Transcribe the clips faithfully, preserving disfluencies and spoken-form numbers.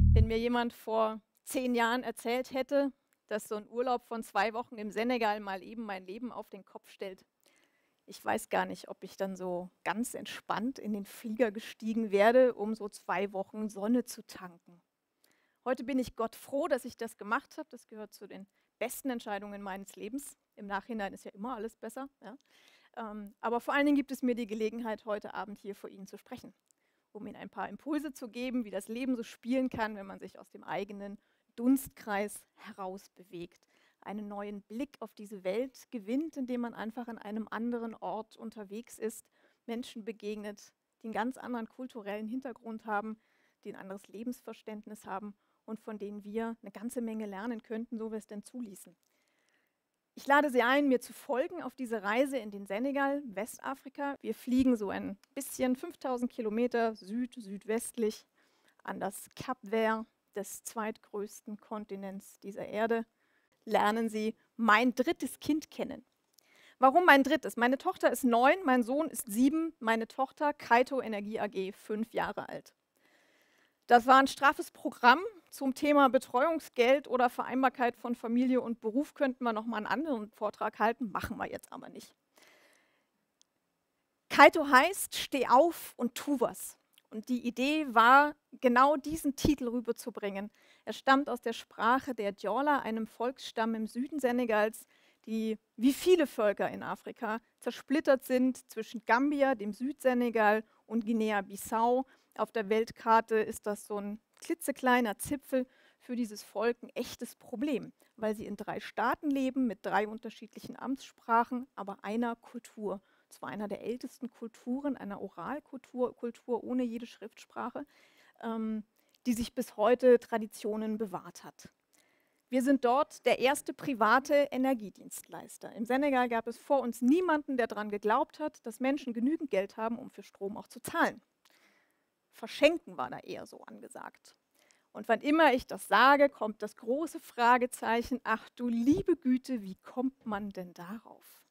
Wenn mir jemand vor zehn Jahren erzählt hätte, dass so ein Urlaub von zwei Wochen im Senegal mal eben mein Leben auf den Kopf stellt, ich weiß gar nicht, ob ich dann so ganz entspannt in den Flieger gestiegen wäre, um so zwei Wochen Sonne zu tanken. Heute bin ich Gott froh, dass ich das gemacht habe. Das gehört zu den besten Entscheidungen meines Lebens. Im Nachhinein ist ja immer alles besser. Ja. Ähm, aber vor allen Dingen gibt es mir die Gelegenheit, heute Abend hier vor Ihnen zu sprechen, um Ihnen ein paar Impulse zu geben, wie das Leben so spielen kann, wenn man sich aus dem eigenen Dunstkreis herausbewegt, einen neuen Blick auf diese Welt gewinnt, indem man einfach an einem anderen Ort unterwegs ist, Menschen begegnet, die einen ganz anderen kulturellen Hintergrund haben, die ein anderes Lebensverständnis haben und von denen wir eine ganze Menge lernen könnten, so wir es denn zuließen. Ich lade Sie ein, mir zu folgen auf diese Reise in den Senegal, Westafrika. Wir fliegen so ein bisschen fünftausend Kilometer süd-südwestlich an das Kap Vert, des zweitgrößten Kontinents dieser Erde. Lernen Sie mein drittes Kind kennen. Warum mein drittes? Meine Tochter ist neun, mein Sohn ist sieben, meine Tochter Kaito Energie A G fünf Jahre alt. Das war ein straffes Programm. Zum Thema Betreuungsgeld oder Vereinbarkeit von Familie und Beruf könnten wir noch mal einen anderen Vortrag halten, machen wir jetzt aber nicht. Kaito heißt, steh auf und tu was. Und die Idee war, genau diesen Titel rüberzubringen. Er stammt aus der Sprache der Diola, einem Volksstamm im Süden Senegals, die wie viele Völker in Afrika zersplittert sind zwischen Gambia, dem Südsenegal, und Guinea-Bissau. Auf der Weltkarte ist das so ein klitzekleiner Zipfel, für dieses Volk ein echtes Problem, weil sie in drei Staaten leben mit drei unterschiedlichen Amtssprachen, aber einer Kultur. Es war einer der ältesten Kulturen, einer Oralkultur Kultur ohne jede Schriftsprache, ähm, die sich bis heute Traditionen bewahrt hat. Wir sind dort der erste private Energiedienstleister. Im Senegal gab es vor uns niemanden, der daran geglaubt hat, dass Menschen genügend Geld haben, um für Strom auch zu zahlen. Verschenken war da eher so angesagt. Und wann immer ich das sage, kommt das große Fragezeichen, ach du liebe Güte, wie kommt man denn darauf?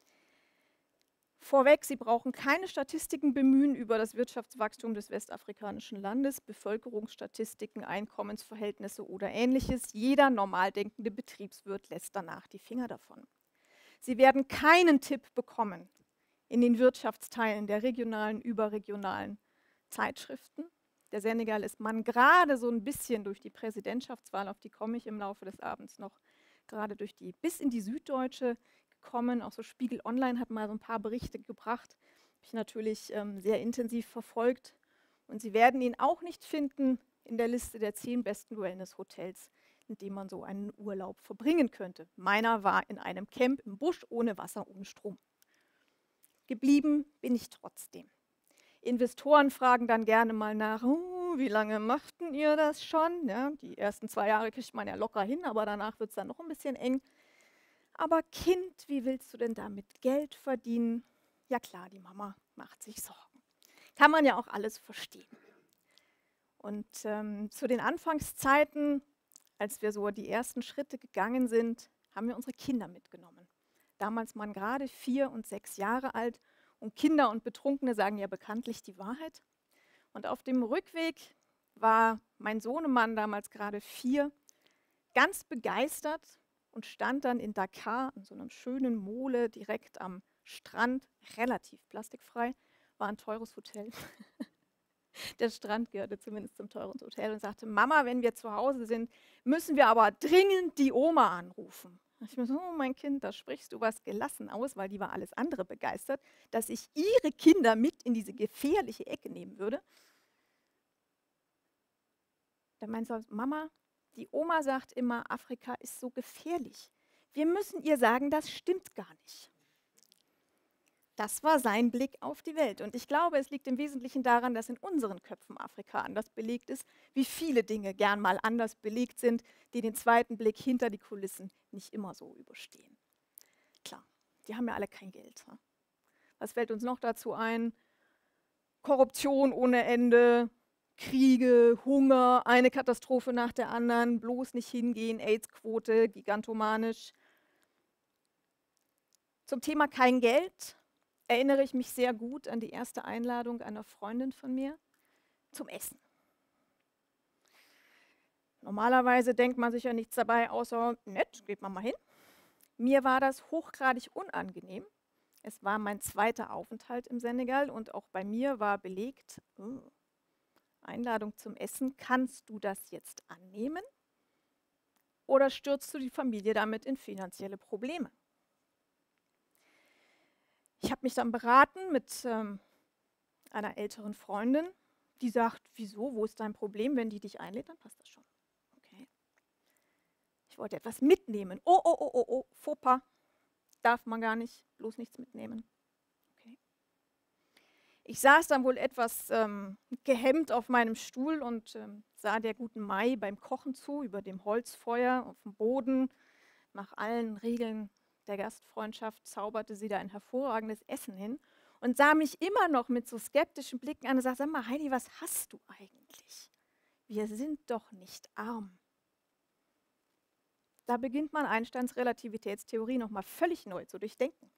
Vorweg, Sie brauchen keine Statistiken bemühen über das Wirtschaftswachstum des westafrikanischen Landes, Bevölkerungsstatistiken, Einkommensverhältnisse oder Ähnliches. Jeder normal denkende Betriebswirt lässt danach die Finger davon. Sie werden keinen Tipp bekommen in den Wirtschaftsteilen der regionalen, überregionalen Zeitschriften. Der Senegal ist man gerade so ein bisschen durch die Präsidentschaftswahl, auf die komme ich im Laufe des Abends noch, gerade durch die, bis in die Süddeutsche gekommen. Auch so Spiegel Online hat mal so ein paar Berichte gebracht, habe ich natürlich ähm, sehr intensiv verfolgt. Und Sie werden ihn auch nicht finden in der Liste der zehn besten Wellness-Hotels, in denen man so einen Urlaub verbringen könnte. Meiner war in einem Camp im Busch, ohne Wasser, ohne Strom. Geblieben bin ich trotzdem. Investoren fragen dann gerne mal nach, oh, wie lange machten ihr das schon? Ja, die ersten zwei Jahre kriegt man ja locker hin, aber danach wird es dann noch ein bisschen eng. Aber Kind, wie willst du denn damit Geld verdienen? Ja klar, die Mama macht sich Sorgen. Kann man ja auch alles verstehen. Und ähm, zu den Anfangszeiten, als wir so die ersten Schritte gegangen sind, haben wir unsere Kinder mitgenommen. Damals waren gerade vier und sechs Jahre alt. Und Kinder und Betrunkene sagen ja bekanntlich die Wahrheit. Und auf dem Rückweg war mein Sohnemann, damals gerade vier, ganz begeistert und stand dann in Dakar an so einem schönen Mole direkt am Strand, relativ plastikfrei, war ein teures Hotel. Der Strand gehörte zumindest zum teuren Hotel und sagte, Mama, wenn wir zu Hause sind, müssen wir aber dringend die Oma anrufen. Ich mir so, oh mein Kind, da sprichst du was gelassen aus, weil die war alles andere begeistert, dass ich ihre Kinder mit in diese gefährliche Ecke nehmen würde. Da meinte sie, Mama, die Oma sagt immer, Afrika ist so gefährlich. Wir müssen ihr sagen, das stimmt gar nicht. Das war sein Blick auf die Welt. Und ich glaube, es liegt im Wesentlichen daran, dass in unseren Köpfen Afrika anders belegt ist, wie viele Dinge gern mal anders belegt sind, die den zweiten Blick hinter die Kulissen nicht immer so überstehen. Klar, die haben ja alle kein Geld. Was fällt uns noch dazu ein? Korruption ohne Ende, Kriege, Hunger, eine Katastrophe nach der anderen, bloß nicht hingehen, AIDS-Quote, gigantomanisch. Zum Thema kein Geld erinnere ich mich sehr gut an die erste Einladung einer Freundin von mir zum Essen. Normalerweise denkt man sich ja nichts dabei, außer nett, geht man mal hin. Mir war das hochgradig unangenehm. Es war mein zweiter Aufenthalt im Senegal und auch bei mir war belegt, oh, Einladung zum Essen, kannst du das jetzt annehmen oder stürzt du die Familie damit in finanzielle Probleme? Ich habe mich dann beraten mit ähm, einer älteren Freundin, die sagt, wieso, wo ist dein Problem, wenn die dich einlädt, dann passt das schon. Okay. Ich wollte etwas mitnehmen. Oh, oh, oh, oh, oh, Fauxpas, darf man gar nicht, bloß nichts mitnehmen. Okay. Ich saß dann wohl etwas ähm, gehemmt auf meinem Stuhl und ähm, sah der guten Mai beim Kochen zu, über dem Holzfeuer auf dem Boden. Nach allen Regeln der Gastfreundschaft zauberte sie da ein hervorragendes Essen hin und sah mich immer noch mit so skeptischen Blicken an und sagte, sag mal, Heidi, was hast du eigentlich? Wir sind doch nicht arm. Da beginnt man Einsteins Relativitätstheorie nochmal völlig neu zu durchdenken.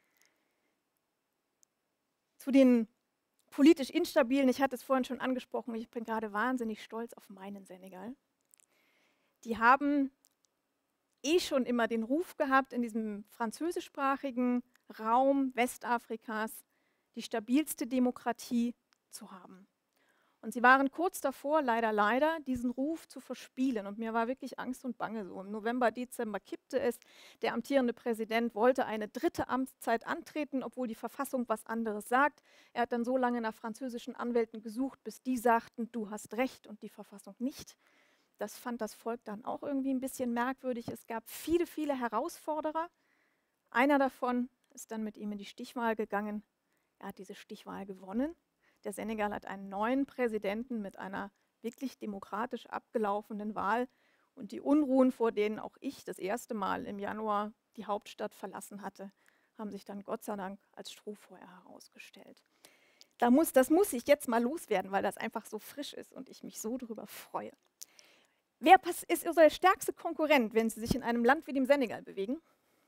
Zu den politisch Instabilen, ich hatte es vorhin schon angesprochen, ich bin gerade wahnsinnig stolz auf meinen Senegal. Die haben eh schon immer den Ruf gehabt, in diesem französischsprachigen Raum Westafrikas die stabilste Demokratie zu haben. Und sie waren kurz davor, leider, leider, diesen Ruf zu verspielen. Und mir war wirklich Angst und Bange so. Im November, Dezember kippte es. Der amtierende Präsident wollte eine dritte Amtszeit antreten, obwohl die Verfassung was anderes sagt. Er hat dann so lange nach französischen Anwälten gesucht, bis die sagten, du hast recht und die Verfassung nicht. Das fand das Volk dann auch irgendwie ein bisschen merkwürdig. Es gab viele, viele Herausforderer. Einer davon ist dann mit ihm in die Stichwahl gegangen. Er hat diese Stichwahl gewonnen. Der Senegal hat einen neuen Präsidenten mit einer wirklich demokratisch abgelaufenen Wahl. Und die Unruhen, vor denen auch ich das erste Mal im Januar die Hauptstadt verlassen hatte, haben sich dann Gott sei Dank als Strohfeuer herausgestellt. Da muss, das muss ich jetzt mal loswerden, weil das einfach so frisch ist und ich mich so darüber freue. Wer ist unser stärkster Konkurrent, wenn Sie sich in einem Land wie dem Senegal bewegen?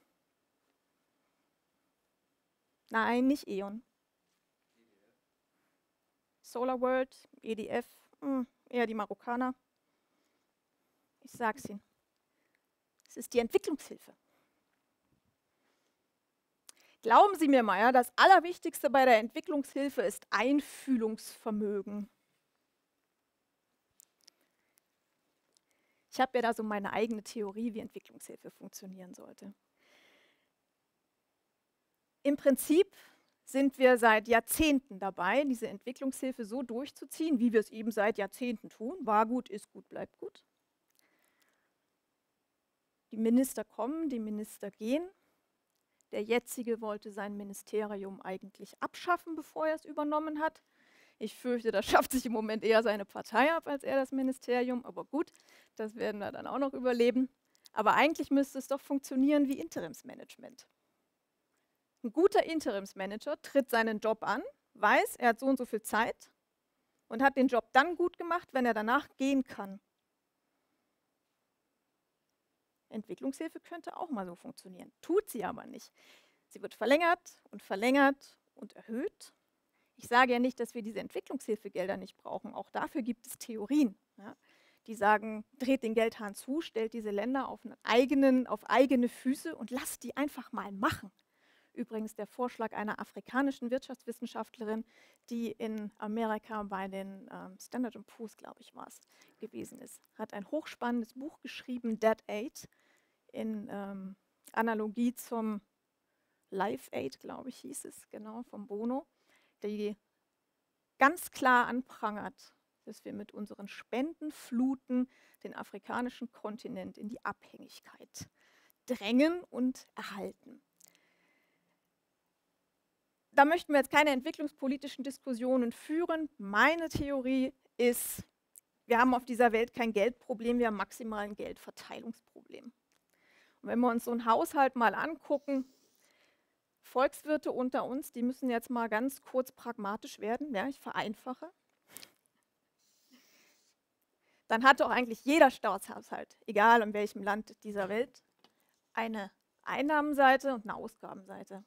Nein, nicht E.ON. SolarWorld, E D F, mh, eher die Marokkaner. Ich sage es Ihnen. Es ist die Entwicklungshilfe. Glauben Sie mir mal, ja, das Allerwichtigste bei der Entwicklungshilfe ist Einfühlungsvermögen. Ich habe ja da so meine eigene Theorie, wie Entwicklungshilfe funktionieren sollte. Im Prinzip sind wir seit Jahrzehnten dabei, diese Entwicklungshilfe so durchzuziehen, wie wir es eben seit Jahrzehnten tun. War gut, ist gut, bleibt gut. Die Minister kommen, die Minister gehen. Der jetzige wollte sein Ministerium eigentlich abschaffen, bevor er es übernommen hat. Ich fürchte, das schafft sich im Moment eher seine Partei ab, als er das Ministerium. Aber gut, das werden wir dann auch noch überleben. Aber eigentlich müsste es doch funktionieren wie Interimsmanagement. Ein guter Interimsmanager tritt seinen Job an, weiß, er hat so und so viel Zeit und hat den Job dann gut gemacht, wenn er danach gehen kann. Entwicklungshilfe könnte auch mal so funktionieren, tut sie aber nicht. Sie wird verlängert und verlängert und erhöht. Ich sage ja nicht, dass wir diese Entwicklungshilfegelder nicht brauchen, auch dafür gibt es Theorien, ja, die sagen, dreht den Geldhahn zu, stellt diese Länder auf, einen eigenen, auf eigene Füße und lasst die einfach mal machen. Übrigens der Vorschlag einer afrikanischen Wirtschaftswissenschaftlerin, die in Amerika bei den ähm, Standard and Poor's, glaube ich, war es, gewesen ist. Hat ein hochspannendes Buch geschrieben, Dead Aid, in ähm, Analogie zum Live Aid, glaube ich, hieß es, genau, vom Bono, die ganz klar anprangert, dass wir mit unseren Spendenfluten den afrikanischen Kontinent in die Abhängigkeit drängen und erhalten. Da möchten wir jetzt keine entwicklungspolitischen Diskussionen führen. Meine Theorie ist, wir haben auf dieser Welt kein Geldproblem, wir haben maximal ein Geldverteilungsproblem. Und wenn wir uns so einen Haushalt mal angucken, Volkswirte unter uns, die müssen jetzt mal ganz kurz pragmatisch werden, ja, ich vereinfache. Dann hat doch eigentlich jeder Staatshaushalt, egal in welchem Land dieser Welt, eine Einnahmenseite und eine Ausgabenseite.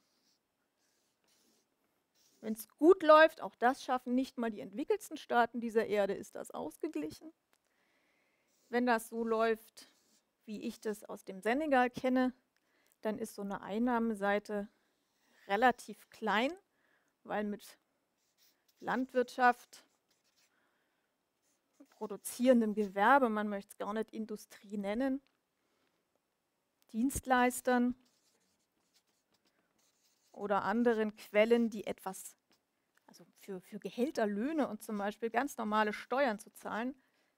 Wenn es gut läuft, auch das schaffen nicht mal die entwickelsten Staaten dieser Erde, ist das ausgeglichen. wenn das so läuft, wie ich das aus dem Senegal kenne, dann ist so eine Einnahmeseite relativ klein, weil mit Landwirtschaft, produzierendem Gewerbe, man möchte es gar nicht Industrie nennen, Dienstleistern oder anderen Quellen, die etwas, also für, für Gehälter, Löhne und zum Beispiel ganz normale Steuern zu zahlen,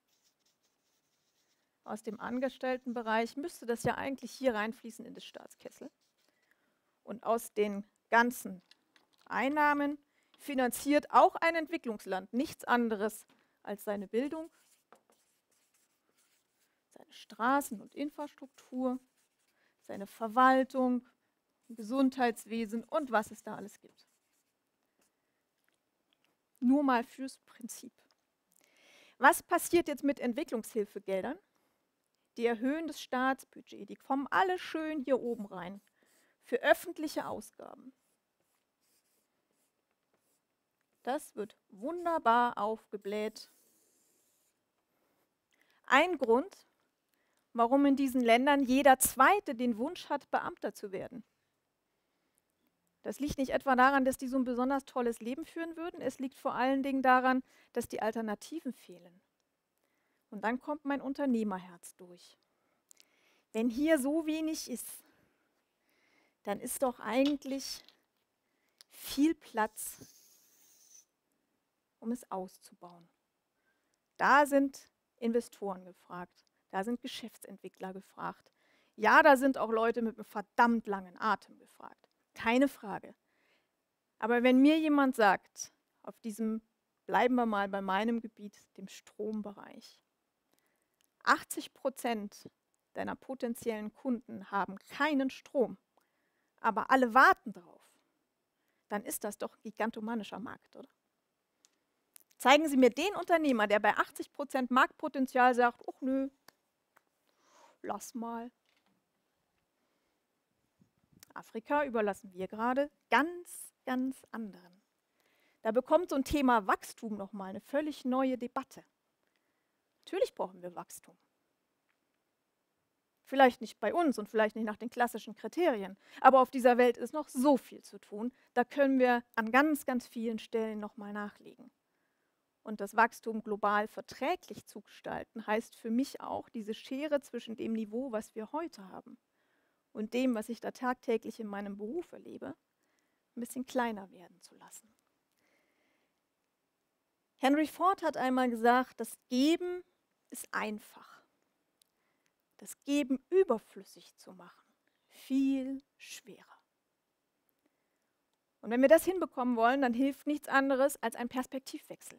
aus dem Angestelltenbereich müsste das ja eigentlich hier reinfließen in das Staatskessel. Und aus den ganzen Einnahmen finanziert auch ein Entwicklungsland nichts anderes als seine Bildung, seine Straßen und Infrastruktur, seine Verwaltung, Gesundheitswesen und was es da alles gibt. Nur mal fürs Prinzip. Was passiert jetzt mit Entwicklungshilfegeldern? Die erhöhen das Staatsbudget, die kommen alle schön hier oben rein für öffentliche Ausgaben. Das wird wunderbar aufgebläht. Ein Grund, warum in diesen Ländern jeder Zweite den Wunsch hat, Beamter zu werden. Das liegt nicht etwa daran, dass die so ein besonders tolles Leben führen würden, es liegt vor allen Dingen daran, dass die Alternativen fehlen. Und dann kommt mein Unternehmerherz durch. Wenn hier so wenig ist, dann ist doch eigentlich viel Platz, um es auszubauen. Da sind Investoren gefragt, da sind Geschäftsentwickler gefragt. Ja, da sind auch Leute mit einem verdammt langen Atem gefragt, keine Frage. Aber wenn mir jemand sagt, auf diesem, bleiben wir mal bei meinem Gebiet, dem Strombereich, achtzig Prozent deiner potenziellen Kunden haben keinen Strom, aber alle warten drauf, dann ist das doch ein gigantomanischer Markt, oder? Zeigen Sie mir den Unternehmer, der bei achtzig Prozent Marktpotenzial sagt, ach nö, lass mal. Afrika überlassen wir gerade ganz, ganz anderen. Da bekommt so ein Thema Wachstum nochmal eine völlig neue Debatte. Natürlich brauchen wir Wachstum. Vielleicht nicht bei uns und vielleicht nicht nach den klassischen Kriterien, aber auf dieser Welt ist noch so viel zu tun, da können wir an ganz, ganz vielen Stellen nochmal nachlegen. Und das Wachstum global verträglich zu gestalten, heißt für mich auch, diese Schere zwischen dem Niveau, was wir heute haben, und dem, was ich da tagtäglich in meinem Beruf erlebe, ein bisschen kleiner werden zu lassen. Henry Ford hat einmal gesagt, das Geben ist einfach. Das Geben überflüssig zu machen, viel schwerer. Und wenn wir das hinbekommen wollen, dann hilft nichts anderes als ein Perspektivwechsel.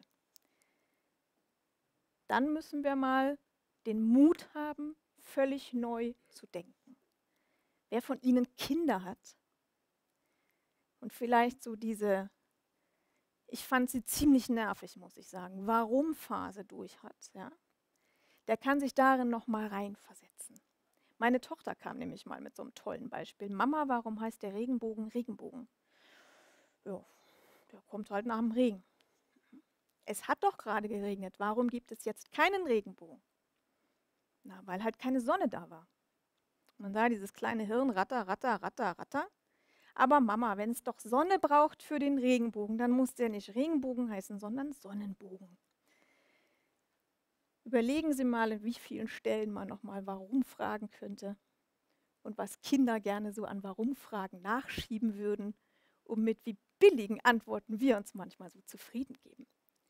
Dann müssen wir mal den Mut haben, völlig neu zu denken. Wer von Ihnen Kinder hat und vielleicht so diese, ich fand sie ziemlich nervig, muss ich sagen, Warum-Phase durch hat, ja, der kann sich darin noch mal reinversetzen. Meine Tochter kam nämlich mal mit so einem tollen Beispiel. Mama, warum heißt der Regenbogen Regenbogen? Ja, der kommt halt nach dem Regen. Es hat doch gerade geregnet, warum gibt es jetzt keinen Regenbogen? Na, weil halt keine Sonne da war. Man sah dieses kleine Hirn, ratter, ratter, ratter, ratter. Aber Mama, wenn es doch Sonne braucht für den Regenbogen, dann muss der nicht Regenbogen heißen, sondern Sonnenbogen. Überlegen Sie mal, in wie vielen Stellen man nochmal Warum fragen könnte und was Kinder gerne so an Warum-Fragen nachschieben würden, um mit wie billigen Antworten wir uns manchmal so zufrieden geben.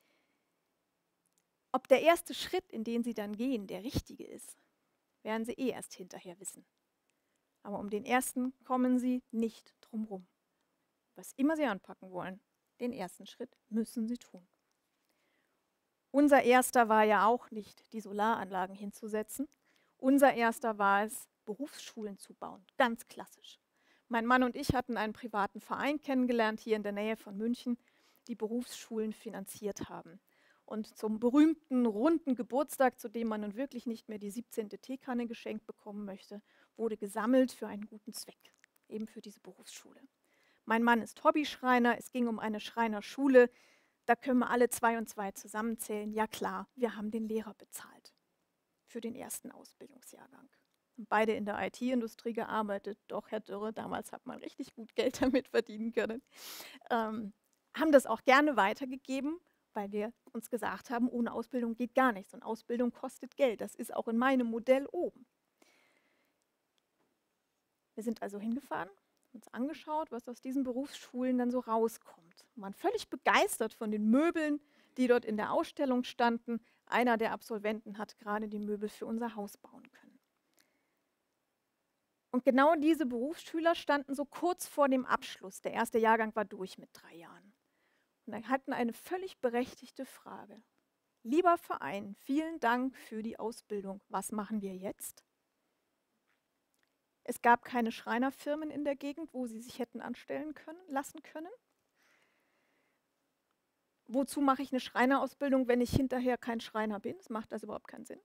Ob der erste Schritt, in den Sie dann gehen, der richtige ist, werden Sie eh erst hinterher wissen. Aber um den ersten kommen Sie nicht drum rum. Was immer Sie anpacken wollen, den ersten Schritt müssen Sie tun. Unser erster war ja auch nicht, die Solaranlagen hinzusetzen. Unser erster war es, Berufsschulen zu bauen, ganz klassisch. Mein Mann und ich hatten einen privaten Verein kennengelernt, hier in der Nähe von München, die Berufsschulen finanziert haben. Und zum berühmten runden Geburtstag, zu dem man nun wirklich nicht mehr die siebzehnte Teekanne geschenkt bekommen möchte, wurde gesammelt für einen guten Zweck, eben für diese Berufsschule. Mein Mann ist Hobbyschreiner, es ging um eine Schreinerschule, da können wir alle zwei und zwei zusammenzählen. Ja klar, wir haben den Lehrer bezahlt. für den ersten Ausbildungsjahrgang. Beide in der I T-Industrie gearbeitet, doch Herr Dürre, damals hat man richtig gut Geld damit verdienen können, ähm, haben das auch gerne weitergegeben, weil wir uns gesagt haben, ohne Ausbildung geht gar nichts und Ausbildung kostet Geld. Das ist auch in meinem Modell oben. Wir sind also hingefahren, uns angeschaut, was aus diesen Berufsschulen dann so rauskommt. Wir waren völlig begeistert von den Möbeln, die dort in der Ausstellung standen. Einer der Absolventen hat gerade die Möbel für unser Haus bauen können. Und genau diese Berufsschüler standen so kurz vor dem Abschluss. Der erste Jahrgang war durch mit drei Jahren. Und dann hatten eine völlig berechtigte Frage. Lieber Verein, vielen Dank für die Ausbildung. Was machen wir jetzt? Es gab keine Schreinerfirmen in der Gegend, wo sie sich hätten anstellen können, lassen können. Wozu mache ich eine Schreinerausbildung, wenn ich hinterher kein Schreiner bin? Das macht also überhaupt keinen Sinn.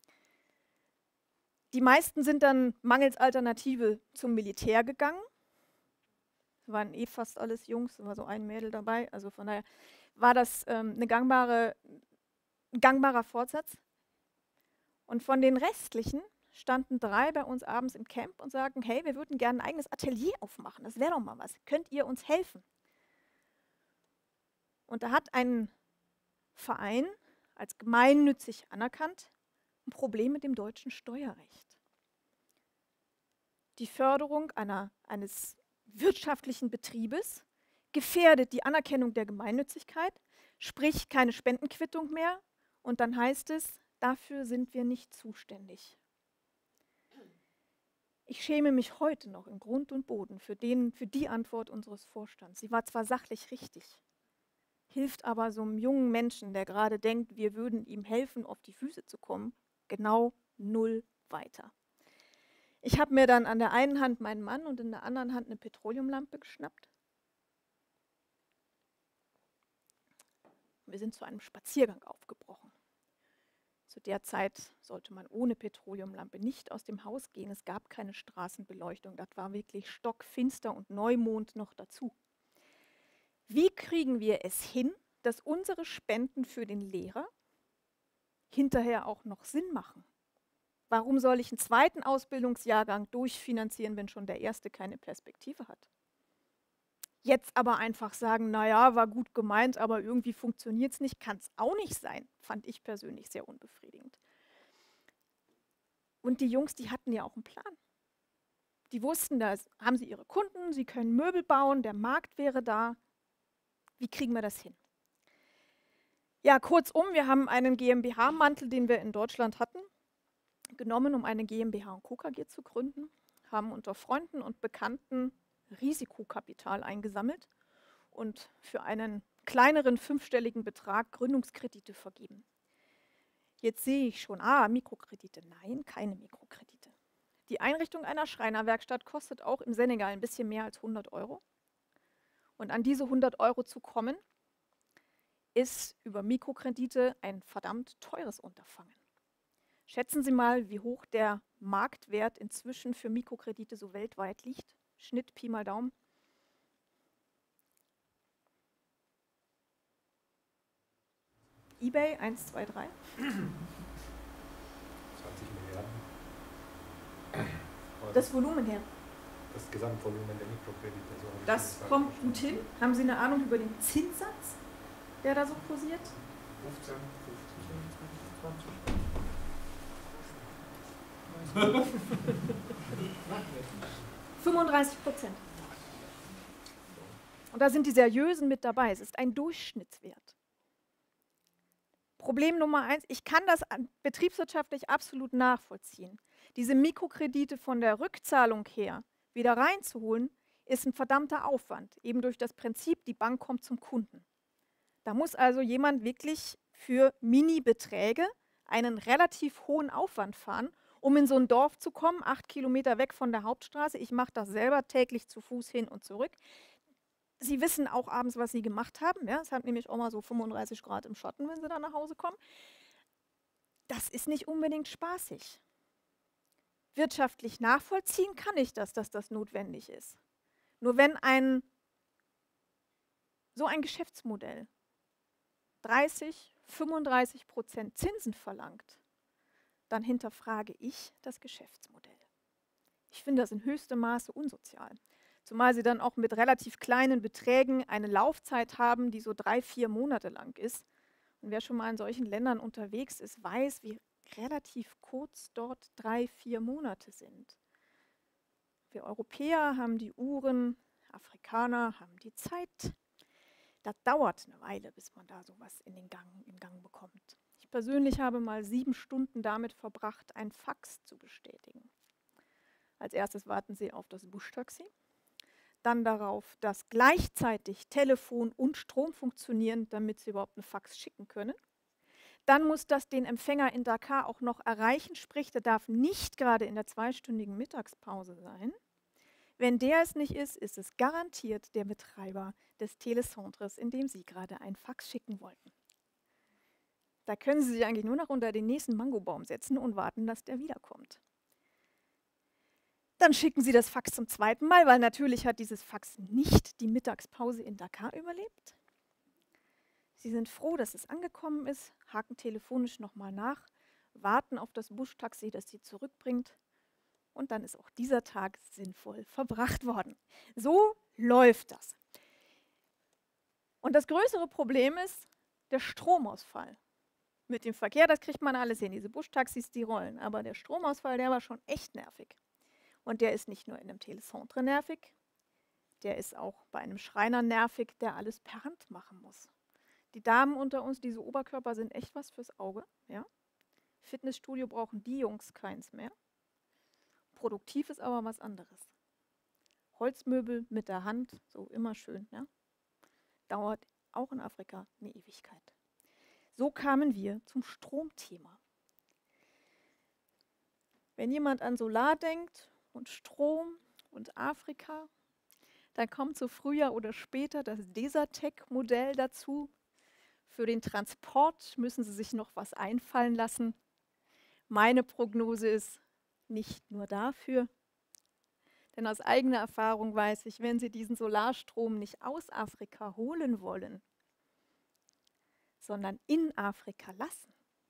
Die meisten sind dann mangels Alternative zum Militär gegangen. Es waren eh fast alles Jungs, da war so ein Mädel dabei. Also von daher war das ähm, eine gangbare, ein gangbarer Fortsatz. Und von den restlichen standen drei bei uns abends im Camp und sagten, hey, wir würden gerne ein eigenes Atelier aufmachen. Das wäre doch mal was. Könnt ihr uns helfen? Und da hat ein Verein als gemeinnützig anerkannt ein Problem mit dem deutschen Steuerrecht. Die Förderung einer, eines wirtschaftlichen Betriebes gefährdet die Anerkennung der Gemeinnützigkeit, sprich keine Spendenquittung mehr. Und dann heißt es, dafür sind wir nicht zuständig. Ich schäme mich heute noch in Grund und Boden für, den, für die Antwort unseres Vorstands. Sie war zwar sachlich richtig, hilft aber so einem jungen Menschen, der gerade denkt, wir würden ihm helfen, auf die Füße zu kommen, genau null weiter. Ich habe mir dann an der einen Hand meinen Mann und in der anderen Hand eine Petroleumlampe geschnappt. Wir sind zu einem Spaziergang aufgebrochen. Zu der Zeit sollte man ohne Petroleumlampe nicht aus dem Haus gehen. Es gab keine Straßenbeleuchtung. Das war wirklich stockfinster und Neumond noch dazu. Wie kriegen wir es hin, dass unsere Spenden für den Lehrer hinterher auch noch Sinn machen? Warum soll ich einen zweiten Ausbildungsjahrgang durchfinanzieren, wenn schon der erste keine Perspektive hat? Jetzt aber einfach sagen, naja, war gut gemeint, aber irgendwie funktioniert es nicht, kann es auch nicht sein, fand ich persönlich sehr unbefriedigend. Und die Jungs, die hatten ja auch einen Plan. Die wussten, da haben sie ihre Kunden, sie können Möbel bauen, der Markt wäre da. Wie kriegen wir das hin? Ja, kurzum, wir haben einen GmbH-Mantel, den wir in Deutschland hatten, genommen, um eine GmbH und Co. K G zu gründen, haben unter Freunden und Bekannten Risikokapital eingesammelt und für einen kleineren fünfstelligen Betrag Gründungskredite vergeben. Jetzt sehe ich schon, ah, Mikrokredite. Nein, keine Mikrokredite. Die Einrichtung einer Schreinerwerkstatt kostet auch im Senegal ein bisschen mehr als hundert Euro. Und an diese hundert Euro zu kommen, ist über Mikrokredite ein verdammt teures Unterfangen. Schätzen Sie mal, wie hoch der Marktwert inzwischen für Mikrokredite so weltweit liegt. Schnitt, Pi mal Daumen. eBay eins, zwei, drei. zwanzig Milliarden. Das Volumen her. Das Gesamtvolumen der Mikrokredite. So das kommt gut hin. Haben Sie eine Ahnung über den Zinssatz, der da so kursiert? fünfzehn, fünfzehn, zwanzig. fünfunddreißig Prozent. Und da sind die Seriösen mit dabei. Es ist ein Durchschnittswert. Problem Nummer eins, ich kann das betriebswirtschaftlich absolut nachvollziehen. Diese Mikrokredite von der Rückzahlung her wieder reinzuholen, ist ein verdammter Aufwand. Eben durch das Prinzip, die Bank kommt zum Kunden. Da muss also jemand wirklich für Mini-Beträge einen relativ hohen Aufwand fahren, um in so ein Dorf zu kommen, acht Kilometer weg von der Hauptstraße. Ich mache das selber täglich zu Fuß hin und zurück. Sie wissen auch abends, was Sie gemacht haben. Ja? Es hat nämlich auch mal so fünfunddreißig Grad im Schatten, wenn Sie da nach Hause kommen. Das ist nicht unbedingt spaßig. Wirtschaftlich nachvollziehen kann ich das, dass das notwendig ist. Nur wenn ein, so ein Geschäftsmodell dreißig, fünfunddreißig Prozent Zinsen verlangt, dann hinterfrage ich das Geschäftsmodell. Ich finde das in höchstem Maße unsozial. Zumal sie dann auch mit relativ kleinen Beträgen eine Laufzeit haben, die so drei, vier Monate lang ist. Und wer schon mal in solchen Ländern unterwegs ist, weiß, wie relativ kurz dort drei, vier Monate sind. Wir Europäer haben die Uhren, Afrikaner haben die Zeit. Das dauert eine Weile, bis man da sowas in den Gang, in Gang bekommt. Ich persönlich habe mal sieben Stunden damit verbracht, ein Fax zu bestätigen. Als erstes warten Sie auf das Buschtaxi, dann darauf, dass gleichzeitig Telefon und Strom funktionieren, damit Sie überhaupt einen Fax schicken können. Dann muss das den Empfänger in Dakar auch noch erreichen, sprich, der darf nicht gerade in der zweistündigen Mittagspause sein. Wenn der es nicht ist, ist es garantiert der Betreiber des Telecentres, in dem Sie gerade einen Fax schicken wollten. Da können Sie sich eigentlich nur noch unter den nächsten Mangobaum setzen und warten, dass der wiederkommt. Dann schicken Sie das Fax zum zweiten Mal, weil natürlich hat dieses Fax nicht die Mittagspause in Dakar überlebt. Sie sind froh, dass es angekommen ist, haken telefonisch nochmal nach, warten auf das Buschtaxi, das Sie zurückbringt. Und dann ist auch dieser Tag sinnvoll verbracht worden. So läuft das. Und das größere Problem ist der Stromausfall. Mit dem Verkehr, das kriegt man alles hin. Diese Buschtaxis, die rollen. Aber der Stromausfall, der war schon echt nervig. Und der ist nicht nur in einem Telecentre nervig, der ist auch bei einem Schreiner nervig, der alles per Hand machen muss. Die Damen unter uns, diese Oberkörper sind echt was fürs Auge. Ja? Fitnessstudio brauchen die Jungs keins mehr. Produktiv ist aber was anderes. Holzmöbel mit der Hand, so immer schön, ja? Dauert auch in Afrika eine Ewigkeit. So kamen wir zum Stromthema. Wenn jemand an Solar denkt und Strom und Afrika, dann kommt so früher oder später das Desertec-Modell dazu. Für den Transport müssen Sie sich noch was einfallen lassen. Meine Prognose ist, nicht nur dafür, denn aus eigener Erfahrung weiß ich, wenn Sie diesen Solarstrom nicht aus Afrika holen wollen, sondern in Afrika lassen,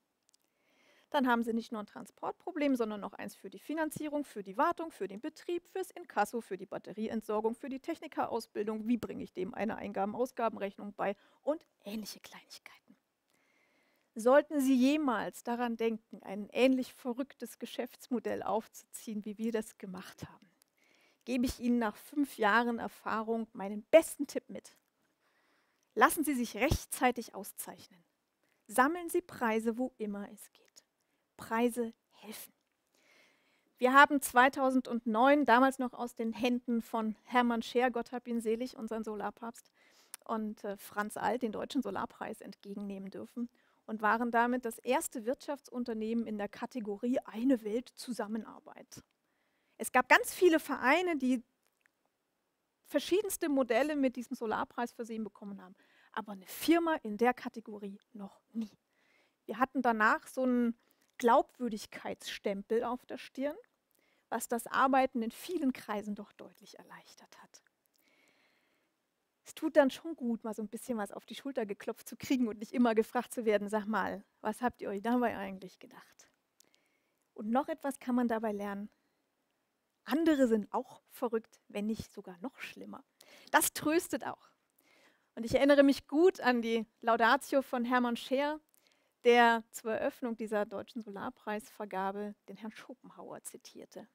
dann haben Sie nicht nur ein Transportproblem, sondern noch eins für die Finanzierung, für die Wartung, für den Betrieb, fürs Inkasso, für die Batterieentsorgung, für die Technikerausbildung. Wie bringe ich dem eine Eingaben-Ausgabenrechnung bei und ähnliche Kleinigkeiten. Sollten Sie jemals daran denken, ein ähnlich verrücktes Geschäftsmodell aufzuziehen, wie wir das gemacht haben, gebe ich Ihnen nach fünf Jahren Erfahrung meinen besten Tipp mit. Lassen Sie sich rechtzeitig auszeichnen. Sammeln Sie Preise, wo immer es geht. Preise helfen. Wir haben zweitausendneun, damals noch aus den Händen von Hermann Scher, Gott hab ihn selig, unseren Solarpapst, und äh, Franz Alt, den Deutschen Solarpreis, entgegennehmen dürfen und waren damit das erste Wirtschaftsunternehmen in der Kategorie Eine Welt Zusammenarbeit. Es gab ganz viele Vereine, die verschiedenste Modelle mit diesem Solarpreis versehen bekommen haben, aber eine Firma in der Kategorie noch nie. Wir hatten danach so einen Glaubwürdigkeitsstempel auf der Stirn, was das Arbeiten in vielen Kreisen doch deutlich erleichtert hat. Es tut dann schon gut, mal so ein bisschen was auf die Schulter geklopft zu kriegen und nicht immer gefragt zu werden, sag mal, was habt ihr euch dabei eigentlich gedacht? Und noch etwas kann man dabei lernen. Andere sind auch verrückt, wenn nicht sogar noch schlimmer. Das tröstet auch. Und ich erinnere mich gut an die Laudatio von Hermann Scher, der zur Eröffnung dieser Deutschen Solarpreisvergabe den Herrn Schopenhauer zitierte.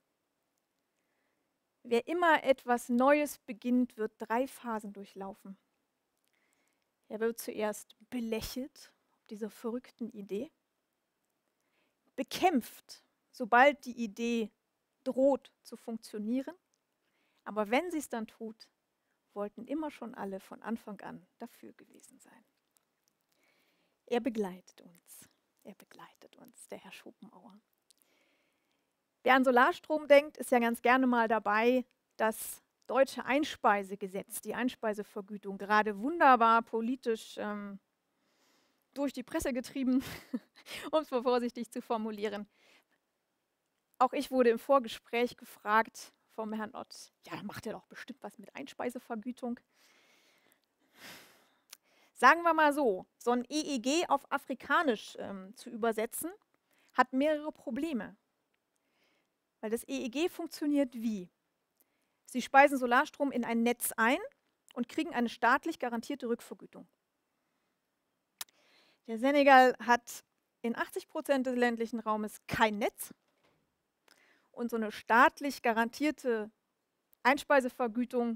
Wer immer etwas Neues beginnt, wird drei Phasen durchlaufen. Er wird zuerst belächelt, ob dieser verrückten Idee, bekämpft, sobald die Idee droht zu funktionieren, aber wenn sie es dann tut, wollten immer schon alle von Anfang an dafür gewesen sein. Er begleitet uns, er begleitet uns, der Herr Schopenhauer. Wer an Solarstrom denkt, ist ja ganz gerne mal dabei, das deutsche Einspeisegesetz, die Einspeisevergütung, gerade wunderbar politisch ähm, durch die Presse getrieben, um es mal vorsichtig zu formulieren. Auch ich wurde im Vorgespräch gefragt vom Herrn Ott, ja, macht er doch bestimmt was mit Einspeisevergütung. Sagen wir mal so, so ein E E G auf Afrikanisch ähm, zu übersetzen, hat mehrere Probleme. Weil das E E G funktioniert wie? Sie speisen Solarstrom in ein Netz ein und kriegen eine staatlich garantierte Rückvergütung. Der Senegal hat in achtzig Prozent des ländlichen Raumes kein Netz und so eine staatlich garantierte Einspeisevergütung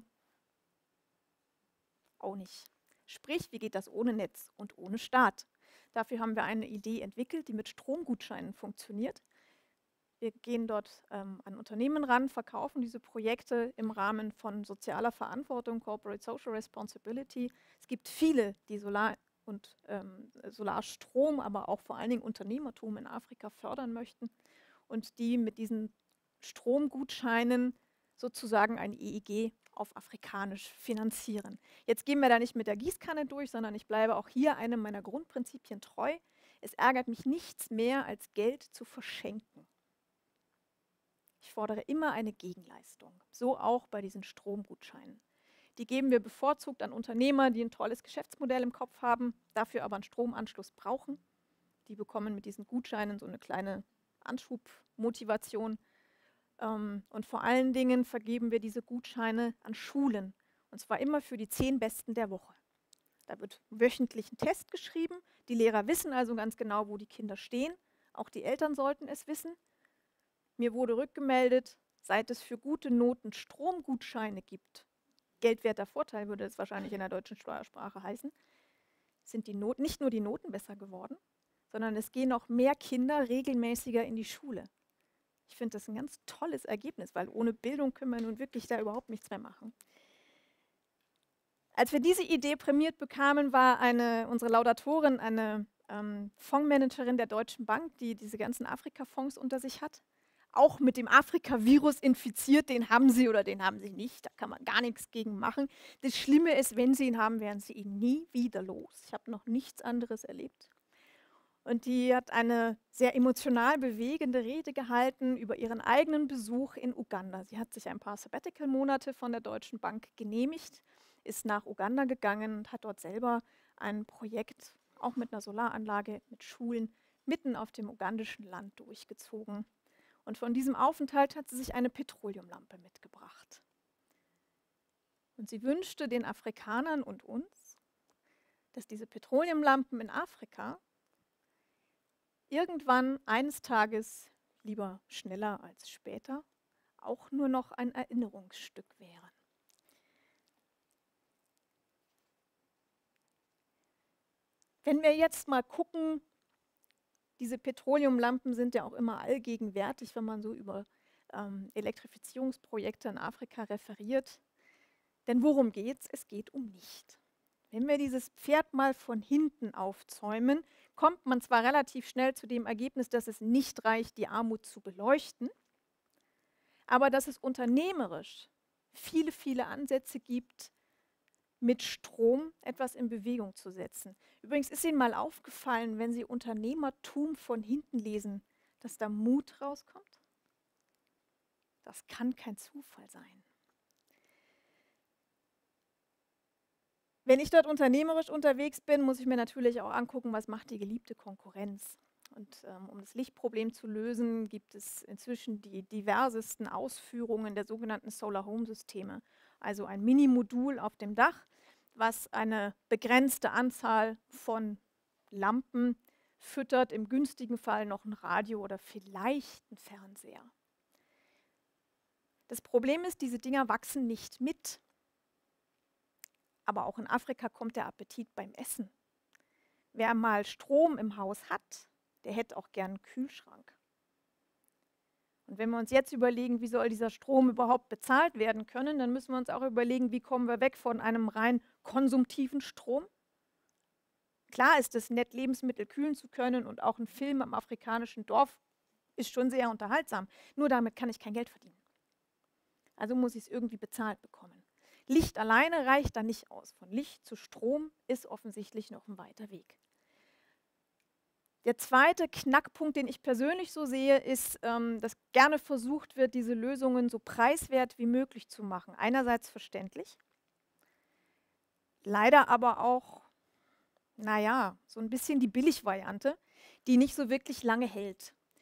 auch nicht. Sprich, wie geht das ohne Netz und ohne Staat? Dafür haben wir eine Idee entwickelt, die mit Stromgutscheinen funktioniert. Wir gehen dort ähm, an Unternehmen ran, verkaufen diese Projekte im Rahmen von sozialer Verantwortung, Corporate Social Responsibility. Es gibt viele, die Solar- und ähm, Solarstrom, aber auch vor allen Dingen Unternehmertum in Afrika fördern möchten und die mit diesen Stromgutscheinen sozusagen ein E E G auf Afrikanisch finanzieren. Jetzt gehen wir da nicht mit der Gießkanne durch, sondern ich bleibe auch hier einem meiner Grundprinzipien treu. Es ärgert mich nichts mehr, als Geld zu verschenken. Ich fordere immer eine Gegenleistung, so auch bei diesen Stromgutscheinen. Die geben wir bevorzugt an Unternehmer, die ein tolles Geschäftsmodell im Kopf haben, dafür aber einen Stromanschluss brauchen. Die bekommen mit diesen Gutscheinen so eine kleine Anschubmotivation. Und vor allen Dingen vergeben wir diese Gutscheine an Schulen, und zwar immer für die zehn Besten der Woche. Da wird wöchentlich ein Test geschrieben. Die Lehrer wissen also ganz genau, wo die Kinder stehen. Auch die Eltern sollten es wissen. Mir wurde rückgemeldet, seit es für gute Noten Stromgutscheine gibt, geldwerter Vorteil würde es wahrscheinlich in der deutschen Steuersprache heißen, sind die Noten, nicht nur die Noten besser geworden, sondern es gehen auch mehr Kinder regelmäßiger in die Schule. Ich finde das ein ganz tolles Ergebnis, weil ohne Bildung können wir nun wirklich da überhaupt nichts mehr machen. Als wir diese Idee prämiert bekamen, war eine, unsere Laudatorin eine ähm, Fondsmanagerin der Deutschen Bank, die diese ganzen Afrika-Fonds unter sich hat. Auch mit dem Afrika-Virus infiziert, den haben sie oder den haben sie nicht, da kann man gar nichts gegen machen. Das Schlimme ist, wenn sie ihn haben, werden sie ihn nie wieder los. Ich habe noch nichts anderes erlebt. Und die hat eine sehr emotional bewegende Rede gehalten über ihren eigenen Besuch in Uganda. Sie hat sich ein paar Sabbatical-Monate von der Deutschen Bank genehmigt, ist nach Uganda gegangen und hat dort selber ein Projekt, auch mit einer Solaranlage, mit Schulen, mitten auf dem ugandischen Land durchgezogen. Und von diesem Aufenthalt hat sie sich eine Petroleumlampe mitgebracht. Und sie wünschte den Afrikanern und uns, dass diese Petroleumlampen in Afrika irgendwann eines Tages, lieber schneller als später, auch nur noch ein Erinnerungsstück wären. Wenn wir jetzt mal gucken, diese Petroleumlampen sind ja auch immer allgegenwärtig, wenn man so über ähm, Elektrifizierungsprojekte in Afrika referiert. Denn worum geht's? Es geht um Licht. Wenn wir dieses Pferd mal von hinten aufzäumen, kommt man zwar relativ schnell zu dem Ergebnis, dass es nicht reicht, die Armut zu beleuchten, aber dass es unternehmerisch viele, viele Ansätze gibt, mit Strom etwas in Bewegung zu setzen. Übrigens ist Ihnen mal aufgefallen, wenn Sie Unternehmertum von hinten lesen, dass da Mut rauskommt? Das kann kein Zufall sein. Wenn ich dort unternehmerisch unterwegs bin, muss ich mir natürlich auch angucken, was macht die geliebte Konkurrenz. Und ähm, um das Lichtproblem zu lösen, gibt es inzwischen die diversesten Ausführungen der sogenannten Solar-Home-Systeme. Also ein Mini-Modul auf dem Dach, was eine begrenzte Anzahl von Lampen füttert, im günstigen Fall noch ein Radio oder vielleicht ein Fernseher. Das Problem ist, diese Dinger wachsen nicht mit. Aber auch in Afrika kommt der Appetit beim Essen. Wer mal Strom im Haus hat, der hätte auch gern einen Kühlschrank. Und wenn wir uns jetzt überlegen, wie soll dieser Strom überhaupt bezahlt werden können, dann müssen wir uns auch überlegen, wie kommen wir weg von einem rein konsumtiven Strom. Klar ist es nett, Lebensmittel kühlen zu können, und auch ein Film am afrikanischen Dorf ist schon sehr unterhaltsam. Nur damit kann ich kein Geld verdienen. Also muss ich es irgendwie bezahlt bekommen. Licht alleine reicht da nicht aus. Von Licht zu Strom ist offensichtlich noch ein weiter Weg. Der zweite Knackpunkt, den ich persönlich so sehe, ist, ähm, dass gerne versucht wird, diese Lösungen so preiswert wie möglich zu machen. Einerseits verständlich, leider aber auch, naja, so ein bisschen die Billigvariante, die nicht so wirklich lange hält.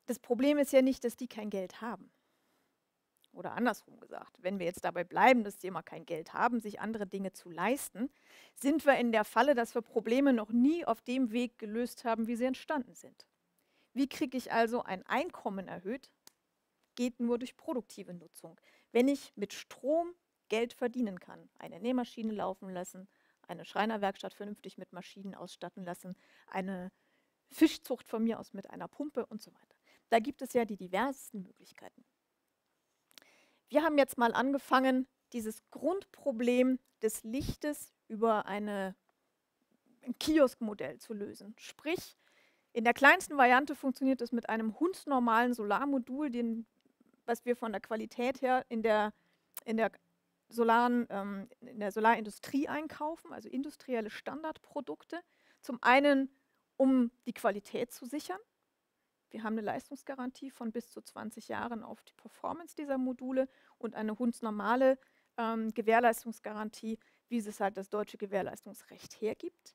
das Problem ist ja nicht, dass die kein Geld haben. Oder andersrum gesagt, wenn wir jetzt dabei bleiben, dass die immer kein Geld haben, sich andere Dinge zu leisten, sind wir in der Falle, dass wir Probleme noch nie auf dem Weg gelöst haben, wie sie entstanden sind. Wie kriege ich also ein Einkommen erhöht? Geht nur durch produktive Nutzung. Wenn ich mit Strom Geld verdienen kann, eine Nähmaschine laufen lassen, eine Schreinerwerkstatt vernünftig mit Maschinen ausstatten lassen, eine Fischzucht von mir aus mit einer Pumpe und so weiter. Da gibt es ja die diversesten Möglichkeiten. Wir haben jetzt mal angefangen, dieses Grundproblem des Lichtes über eine, ein Kioskmodell zu lösen. Sprich, in der kleinsten Variante funktioniert es mit einem hundsnormalen Solarmodul, den, was wir von der Qualität her in der, in der, Solaren, ähm, in der Solarindustrie einkaufen, also industrielle Standardprodukte. Zum einen, um die Qualität zu sichern. Wir haben eine Leistungsgarantie von bis zu zwanzig Jahren auf die Performance dieser Module und eine hundsnormale ähm, Gewährleistungsgarantie, wie es halt das deutsche Gewährleistungsrecht hergibt.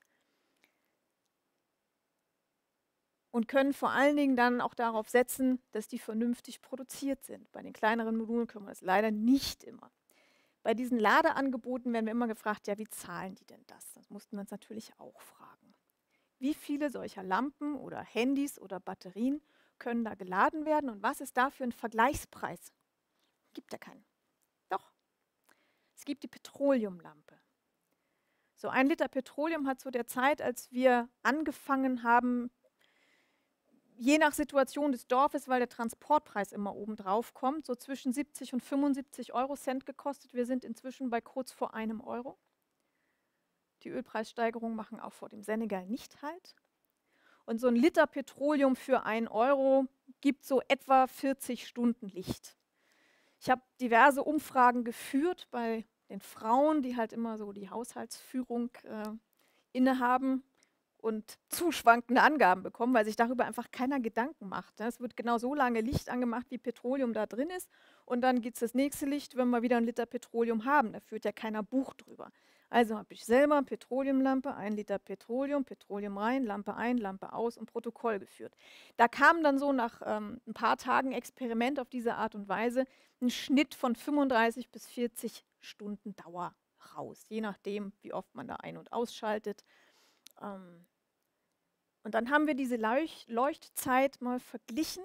Und können vor allen Dingen dann auch darauf setzen, dass die vernünftig produziert sind. Bei den kleineren Modulen können wir das leider nicht immer. Bei diesen Ladeangeboten werden wir immer gefragt, ja, wie zahlen die denn das? Das mussten wir uns natürlich auch fragen. Wie viele solcher Lampen oder Handys oder Batterien können da geladen werden und was ist da für ein Vergleichspreis? Gibt ja keinen. Doch. Es gibt die Petroleumlampe. So ein Liter Petroleum hat zu der Zeit, als wir angefangen haben, je nach Situation des Dorfes, weil der Transportpreis immer oben drauf kommt, so zwischen siebzig und fünfundsiebzig Euro Cent gekostet. Wir sind inzwischen bei kurz vor einem Euro. Die Ölpreissteigerungen machen auch vor dem Senegal nicht Halt. Und so ein Liter Petroleum für einen Euro gibt so etwa vierzig Stunden Licht. Ich habe diverse Umfragen geführt bei den Frauen, die halt immer so die Haushaltsführung äh, innehaben und zu schwankende Angaben bekommen, weil sich darüber einfach keiner Gedanken macht. Es wird genau so lange Licht angemacht, wie Petroleum da drin ist. Und dann gibt es das nächste Licht, wenn wir wieder einen Liter Petroleum haben. Da führt ja keiner Buch drüber. Also habe ich selber Petroleumlampe, ein Liter Petroleum, Petroleum rein, Lampe ein, Lampe aus und Protokoll geführt. Da kam dann so nach ähm, ein paar Tagen Experiment auf diese Art und Weise ein Schnitt von fünfunddreißig bis vierzig Stunden Dauer raus, je nachdem, wie oft man da ein- und ausschaltet. Ähm, und dann haben wir diese Leuch- Leuchtzeit mal verglichen.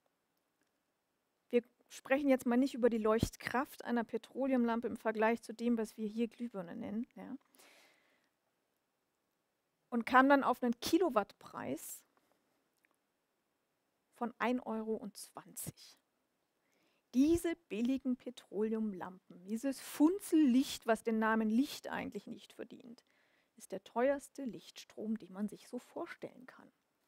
Wir sprechen jetzt mal nicht über die Leuchtkraft einer Petroleumlampe im Vergleich zu dem, was wir hier Glühbirne nennen. Ja. Und kam dann auf einen Kilowattpreis von ein Euro zwanzig. Diese billigen Petroleumlampen, dieses Funzellicht, was den Namen Licht eigentlich nicht verdient, ist der teuerste Lichtstrom, den man sich so vorstellen kann.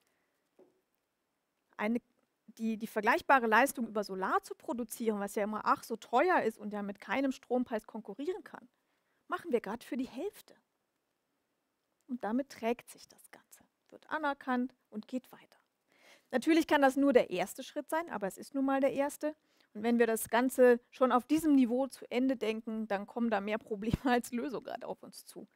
Eine Die, die vergleichbare Leistung über Solar zu produzieren, was ja immer ach so teuer ist und ja mit keinem Strompreis konkurrieren kann, machen wir gerade für die Hälfte. Und damit trägt sich das Ganze, wird anerkannt und geht weiter. Natürlich kann das nur der erste Schritt sein, aber es ist nun mal der erste. Und wenn wir das Ganze schon auf diesem Niveau zu Ende denken, dann kommen da mehr Probleme als Lösungen gerade auf uns zu.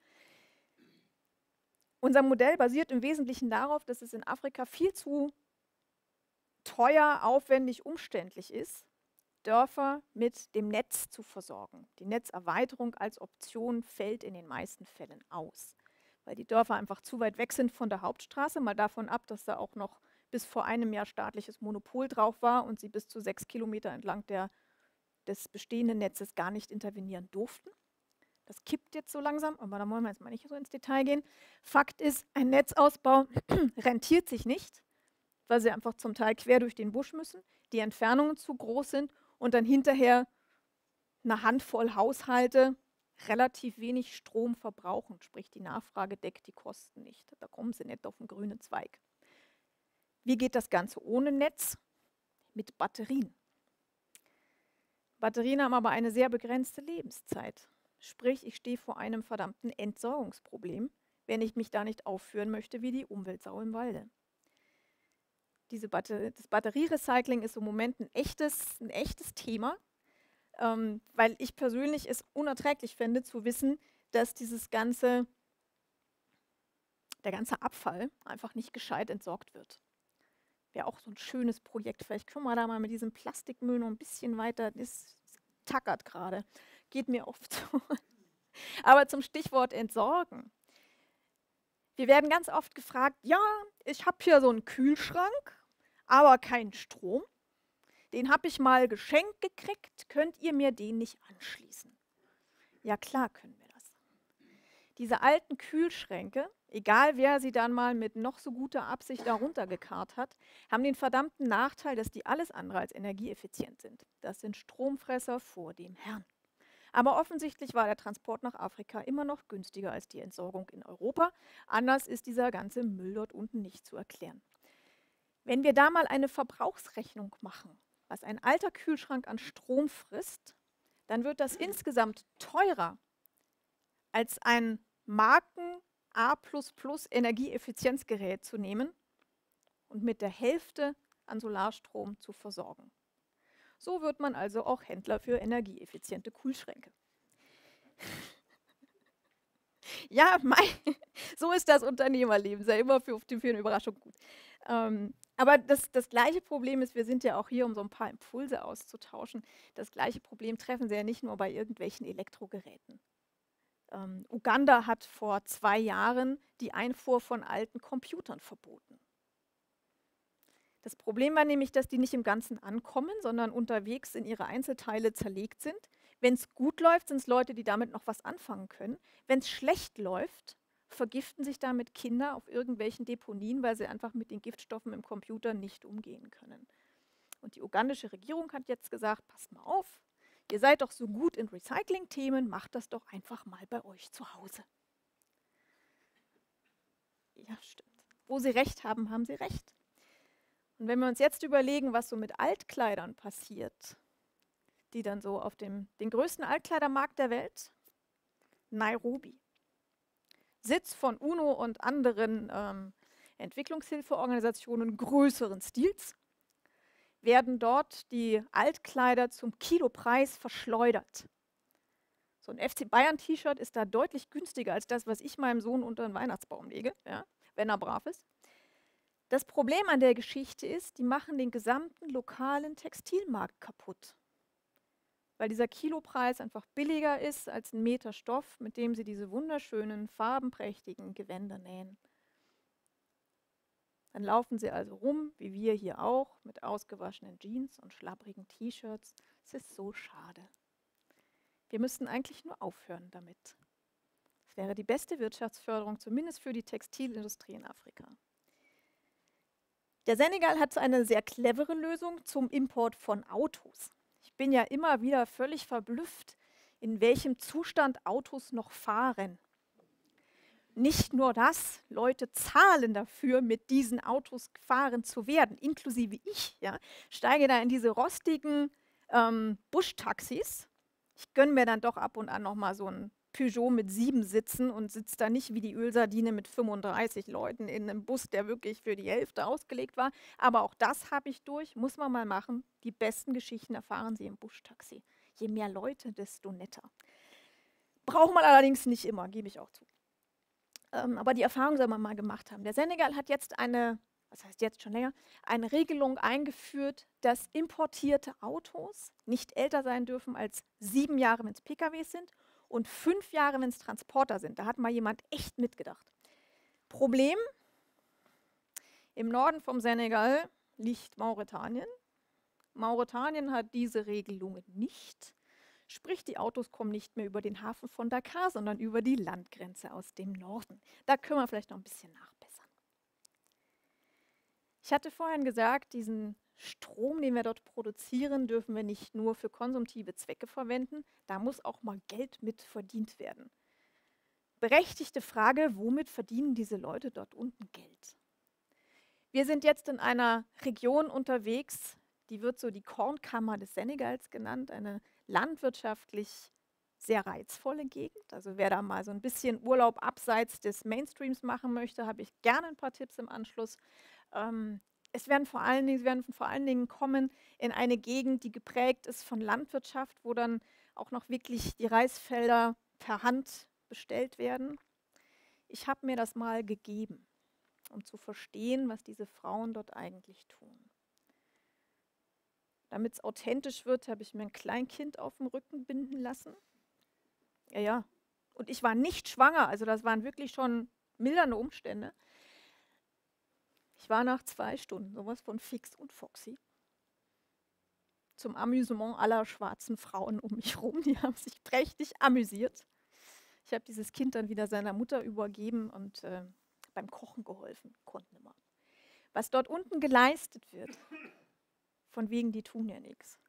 Unser Modell basiert im Wesentlichen darauf, dass es in Afrika viel zu teuer, aufwendig, umständlich ist, Dörfer mit dem Netz zu versorgen. Die Netzerweiterung als Option fällt in den meisten Fällen aus, weil die Dörfer einfach zu weit weg sind von der Hauptstraße, mal davon ab, dass da auch noch bis vor einem Jahr staatliches Monopol drauf war und sie bis zu sechs Kilometer entlang der, des bestehenden Netzes gar nicht intervenieren durften. Das kippt jetzt so langsam, aber da wollen wir jetzt mal nicht so ins Detail gehen. Fakt ist, ein Netzausbau rentiert sich nicht, weil sie einfach zum Teil quer durch den Busch müssen, die Entfernungen zu groß sind und dann hinterher eine Handvoll Haushalte relativ wenig Strom verbrauchen, sprich die Nachfrage deckt die Kosten nicht. Da kommen sie nicht auf den grünen Zweig. Wie geht das Ganze ohne Netz? Mit Batterien. Batterien haben aber eine sehr begrenzte Lebenszeit. Sprich, ich stehe vor einem verdammten Entsorgungsproblem, wenn ich mich da nicht aufführen möchte wie die Umweltsau im Walde. Diese Batter- das Batterierecycling ist im Moment ein echtes, ein echtes Thema, ähm, weil ich persönlich es unerträglich finde, zu wissen, dass dieses ganze, der ganze Abfall einfach nicht gescheit entsorgt wird. wäre auch so ein schönes Projekt. Vielleicht können wir da mal mit diesem Plastikmüll noch ein bisschen weiter, das tackert gerade, geht mir oft so. Aber zum Stichwort Entsorgen. Wir werden ganz oft gefragt, ja, ich habe hier so einen Kühlschrank, aber keinen Strom. Den habe ich mal geschenkt gekriegt, könnt ihr mir den nicht anschließen? Ja, klar können wir das. Diese alten Kühlschränke, egal wer sie dann mal mit noch so guter Absicht da runtergekarrt hat, haben den verdammten Nachteil, dass die alles andere als energieeffizient sind. Das sind Stromfresser vor dem Herrn. Aber offensichtlich war der Transport nach Afrika immer noch günstiger als die Entsorgung in Europa. Anders ist dieser ganze Müll dort unten nicht zu erklären. Wenn wir da mal eine Verbrauchsrechnung machen, was ein alter Kühlschrank an Strom frisst, dann wird das insgesamt teurer als ein Marken A plus plus Energieeffizienzgerät zu nehmen und mit der Hälfte an Solarstrom zu versorgen. So wird man also auch Händler für energieeffiziente Kühlschränke. Ja, mein, so ist das Unternehmerleben, sei immer für, für eine Überraschung gut. Ähm, aber das, das gleiche Problem ist, wir sind ja auch hier, um so ein paar Impulse auszutauschen, das gleiche Problem treffen Sie ja nicht nur bei irgendwelchen Elektrogeräten. Ähm, Uganda hat vor zwei Jahren die Einfuhr von alten Computern verboten. Das Problem war nämlich, dass die nicht im Ganzen ankommen, sondern unterwegs in ihre Einzelteile zerlegt sind. Wenn es gut läuft, sind es Leute, die damit noch was anfangen können. Wenn es schlecht läuft, vergiften sich damit Kinder auf irgendwelchen Deponien, weil sie einfach mit den Giftstoffen im Computer nicht umgehen können. Und die ugandische Regierung hat jetzt gesagt, passt mal auf, ihr seid doch so gut in Recycling-Themen, macht das doch einfach mal bei euch zu Hause. Ja, stimmt. Wo sie recht haben, haben sie recht. Und wenn wir uns jetzt überlegen, was so mit Altkleidern passiert, die dann so auf dem den größten Altkleidermarkt der Welt, Nairobi, Sitz von UNO und anderen ähm, Entwicklungshilfeorganisationen größeren Stils, werden dort die Altkleider zum Kilopreis verschleudert. So ein F C Bayern-T-Shirt ist da deutlich günstiger als das, was ich meinem Sohn unter den Weihnachtsbaum lege, ja, wenn er brav ist. Das Problem an der Geschichte ist, die machen den gesamten lokalen Textilmarkt kaputt, weil dieser Kilopreis einfach billiger ist als ein Meter Stoff, mit dem sie diese wunderschönen, farbenprächtigen Gewänder nähen. Dann laufen sie also rum, wie wir hier auch, mit ausgewaschenen Jeans und schlabbrigen T-Shirts. Es ist so schade. Wir müssten eigentlich nur aufhören damit. Das wäre die beste Wirtschaftsförderung, zumindest für die Textilindustrie in Afrika. Der Senegal hat eine sehr clevere Lösung zum Import von Autos. Ich bin ja immer wieder völlig verblüfft, in welchem Zustand Autos noch fahren. Nicht nur das, Leute zahlen dafür, mit diesen Autos gefahren zu werden, inklusive ich. Ja, steige da in diese rostigen ähm, Buschtaxis. Ich gönne mir dann doch ab und an nochmal so ein Peugeot mit sieben Sitzen und sitze da nicht wie die Ölsardine mit fünfunddreißig Leuten in einem Bus, der wirklich für die Hälfte ausgelegt war. Aber auch das habe ich durch, muss man mal machen. Die besten Geschichten erfahren Sie im Buschtaxi. Je mehr Leute, desto netter. Braucht man allerdings nicht immer, gebe ich auch zu. Ähm, aber die Erfahrung soll man mal gemacht haben. Der Senegal hat jetzt eine, was heißt jetzt schon länger, eine Regelung eingeführt, dass importierte Autos nicht älter sein dürfen als sieben Jahre, wenn es P K Ws sind, und fünf Jahre, wenn es Transporter sind. Da hat mal jemand echt mitgedacht. Problem, im Norden vom Senegal liegt Mauretanien. Mauretanien hat diese Regelungen nicht. Sprich, die Autos kommen nicht mehr über den Hafen von Dakar, sondern über die Landgrenze aus dem Norden. Da können wir vielleicht noch ein bisschen nachbessern. Ich hatte vorhin gesagt, diesen Strom, den wir dort produzieren, dürfen wir nicht nur für konsumtive Zwecke verwenden. Da muss auch mal Geld mit verdient werden. Berechtigte Frage, womit verdienen diese Leute dort unten Geld? Wir sind jetzt in einer Region unterwegs, die wird so die Kornkammer des Senegals genannt, eine landwirtschaftlich sehr reizvolle Gegend. Also wer da mal so ein bisschen Urlaub abseits des Mainstreams machen möchte, habe ich gerne ein paar Tipps im Anschluss. Ähm, es werden vor allen Dingen, sie werden vor allen Dingen kommen in eine Gegend, die geprägt ist von Landwirtschaft, wo dann auch noch wirklich die Reisfelder per Hand bestellt werden. Ich habe mir das mal gegeben. um zu verstehen, was diese Frauen dort eigentlich tun. Damit es authentisch wird, habe ich mir ein Kleinkind auf dem Rücken binden lassen. Ja, ja. Und ich war nicht schwanger, also das waren wirklich schon mildernde Umstände. Ich war nach zwei Stunden sowas von fix und foxy. Zum Amüsement aller schwarzen Frauen um mich herum. Die haben sich prächtig amüsiert. Ich habe dieses Kind dann wieder seiner Mutter übergeben und äh, beim Kochen geholfen. Konnten immer. Was dort unten geleistet wird, von wegen, die tun ja nichts,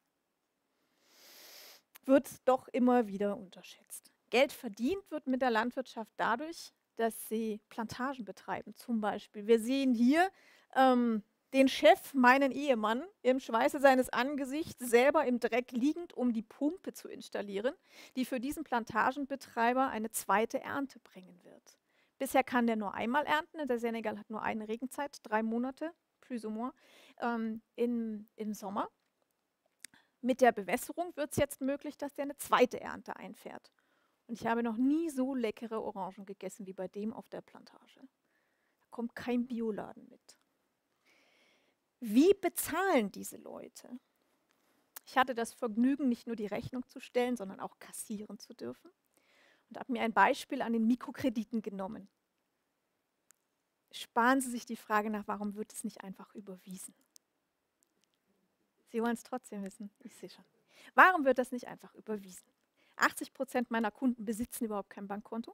wird doch immer wieder unterschätzt. Geld verdient wird mit der Landwirtschaft dadurch, dass sie Plantagen betreiben. Zum Beispiel, wir sehen hier ähm, den Chef, meinen Ehemann, im Schweiße seines Angesichts selber im Dreck liegend, um die Pumpe zu installieren, die für diesen Plantagenbetreiber eine zweite Ernte bringen wird. Bisher kann der nur einmal ernten, der Senegal hat nur eine Regenzeit, drei Monate, plus ou moins, ähm, im, im Sommer. Mit der Bewässerung wird es jetzt möglich, dass der eine zweite Ernte einfährt. Und ich habe noch nie so leckere Orangen gegessen wie bei dem auf der Plantage. Da kommt kein Bioladen mit. Wie bezahlen diese Leute? Ich hatte das Vergnügen, nicht nur die Rechnung zu stellen, sondern auch kassieren zu dürfen. Und habe mir ein Beispiel an den Mikrokrediten genommen. Sparen Sie sich die Frage nach, warum wird es nicht einfach überwiesen? Sie wollen es trotzdem wissen, ich sehe schon. Warum wird das nicht einfach überwiesen? achtzig Prozent meiner Kunden besitzen überhaupt kein Bankkonto.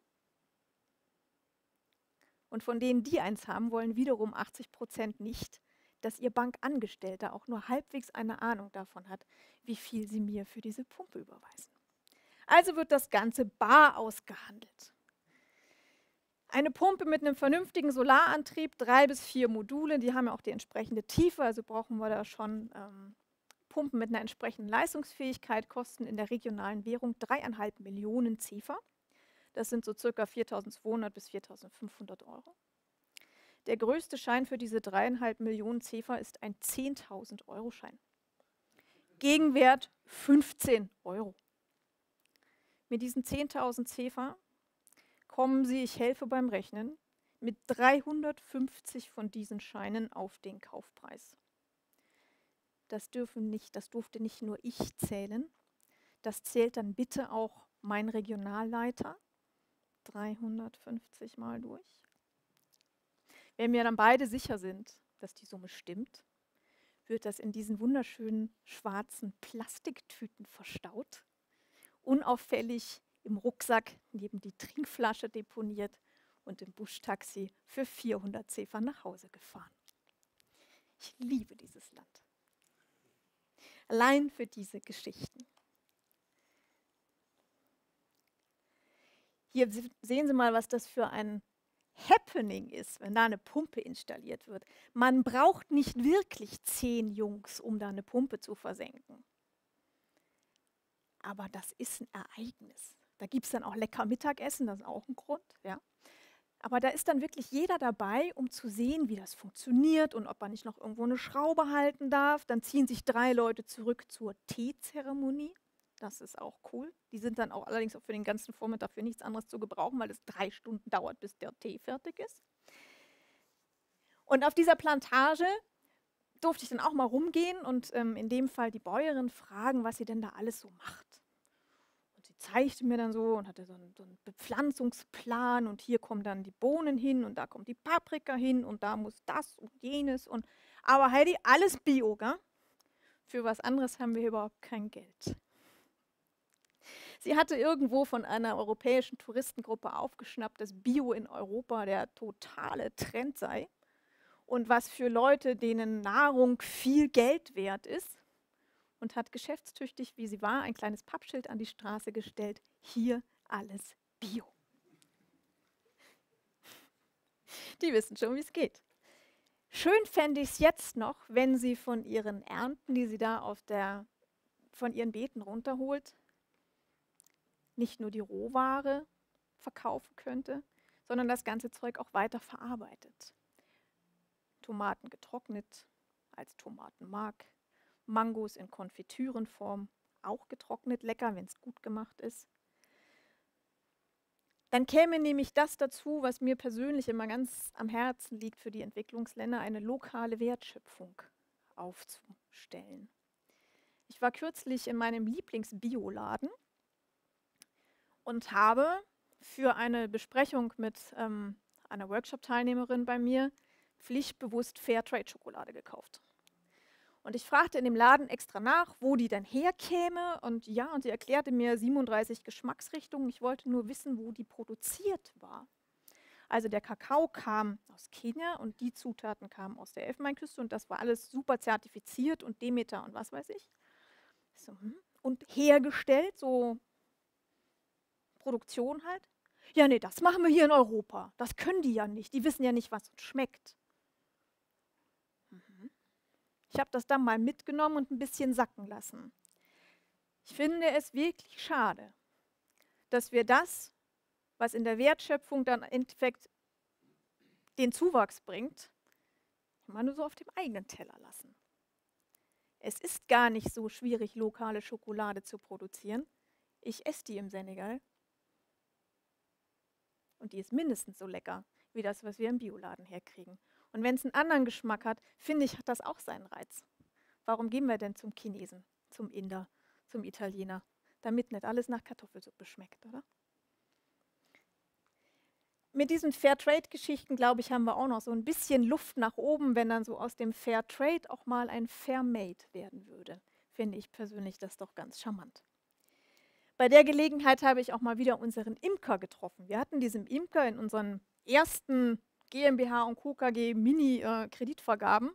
Und von denen, die eins haben, wollen wiederum achtzig Prozent nicht, dass ihr Bankangestellter auch nur halbwegs eine Ahnung davon hat, wie viel sie mir für diese Pumpe überweisen. Also wird das Ganze bar ausgehandelt. Eine Pumpe mit einem vernünftigen Solarantrieb, drei bis vier Module, die haben ja auch die entsprechende Tiefe, also brauchen wir da schon ähm, Pumpen mit einer entsprechenden Leistungsfähigkeit, kosten in der regionalen Währung dreieinhalb Millionen Ziffer. Das sind so circa viertausendzweihundert bis viertausendfünfhundert Euro. Der größte Schein für diese dreieinhalb Millionen Ziffer ist ein zehntausend Euro Schein. Gegenwert fünfzehn Euro. Mit diesen zehntausend Ziffer kommen Sie, ich helfe beim Rechnen, mit dreihundertfünfzig von diesen Scheinen auf den Kaufpreis. Das dürfen nicht, das durfte nicht nur ich zählen, das zählt dann bitte auch mein Regionalleiter. dreihundertfünfzig mal durch. Wenn wir dann beide sicher sind, dass die Summe stimmt, wird das in diesen wunderschönen schwarzen Plastiktüten verstaut, unauffällig im Rucksack neben die Trinkflasche deponiert und im Buschtaxi für vierhundert Zefern nach Hause gefahren. Ich liebe dieses Land. Allein für diese Geschichten. Hier sehen Sie mal, was das für ein Happening ist, wenn da eine Pumpe installiert wird. Man braucht nicht wirklich zehn Jungs, um da eine Pumpe zu versenken. Aber das ist ein Ereignis. Da gibt es dann auch lecker Mittagessen, das ist auch ein Grund. Ja. Aber da ist dann wirklich jeder dabei, um zu sehen, wie das funktioniert und ob man nicht noch irgendwo eine Schraube halten darf. Dann ziehen sich drei Leute zurück zur Teezeremonie. Das ist auch cool. Die sind dann auch allerdings auch für den ganzen Vormittag für nichts anderes zu gebrauchen, weil es drei Stunden dauert, bis der Tee fertig ist. Und auf dieser Plantage durfte ich dann auch mal rumgehen und ähm, in dem Fall die Bäuerin fragen, was sie denn da alles so macht. Und sie zeigte mir dann so und hatte so einen, so einen Bepflanzungsplan und hier kommen dann die Bohnen hin und da kommt die Paprika hin und da muss das und jenes. Und aber Heidi, alles Bio, gell? Für was anderes haben wir überhaupt kein Geld. Sie hatte irgendwo von einer europäischen Touristengruppe aufgeschnappt, dass Bio in Europa der totale Trend sei und was für Leute, denen Nahrung viel Geld wert ist, und hat geschäftstüchtig, wie sie war, ein kleines Pappschild an die Straße gestellt: Hier alles Bio. Die wissen schon, wie es geht. Schön fände ich es jetzt noch, wenn sie von ihren Ernten, die sie da auf der, von ihren Beeten runterholt, nicht nur die Rohware verkaufen könnte, sondern das ganze Zeug auch weiter verarbeitet. Tomaten getrocknet als Tomatenmark, Mangos in Konfitürenform, auch getrocknet lecker, wenn es gut gemacht ist. Dann käme nämlich das dazu, was mir persönlich immer ganz am Herzen liegt für die Entwicklungsländer, eine lokale Wertschöpfung aufzustellen. Ich war kürzlich in meinem Lieblingsbioladen und habe für eine Besprechung mit ähm, einer Workshop-Teilnehmerin bei mir pflichtbewusst Fairtrade-Schokolade gekauft. Und ich fragte in dem Laden extra nach, wo die denn herkäme. Und ja, und sie erklärte mir siebenunddreißig Geschmacksrichtungen. Ich wollte nur wissen, wo die produziert war. Also der Kakao kam aus Kenia und die Zutaten kamen aus der Elfenbeinküste. Und das war alles super zertifiziert und Demeter und was weiß ich. So, hm. Und hergestellt, so Produktion halt. Ja, nee, das machen wir hier in Europa. Das können die ja nicht. Die wissen ja nicht, was uns schmeckt. Mhm. Ich habe das dann mal mitgenommen und ein bisschen sacken lassen. Ich finde es wirklich schade, dass wir das, was in der Wertschöpfung dann im Endeffekt den Zuwachs bringt, immer nur so auf dem eigenen Teller lassen. Es ist gar nicht so schwierig, lokale Schokolade zu produzieren. Ich esse die im Senegal. Und die ist mindestens so lecker wie das, was wir im Bioladen herkriegen. Und wenn es einen anderen Geschmack hat, finde ich, hat das auch seinen Reiz. Warum gehen wir denn zum Chinesen, zum Inder, zum Italiener? Damit nicht alles nach Kartoffelsuppe schmeckt, oder? Mit diesen Fairtrade-Geschichten, glaube ich, haben wir auch noch so ein bisschen Luft nach oben, wenn dann so aus dem Fairtrade auch mal ein Fairmade werden würde. Finde ich persönlich das doch ganz charmant. Bei der Gelegenheit habe ich auch mal wieder unseren Imker getroffen. Wir hatten diesem Imker in unseren ersten GmbH und Co. K G Mini-Kreditvergaben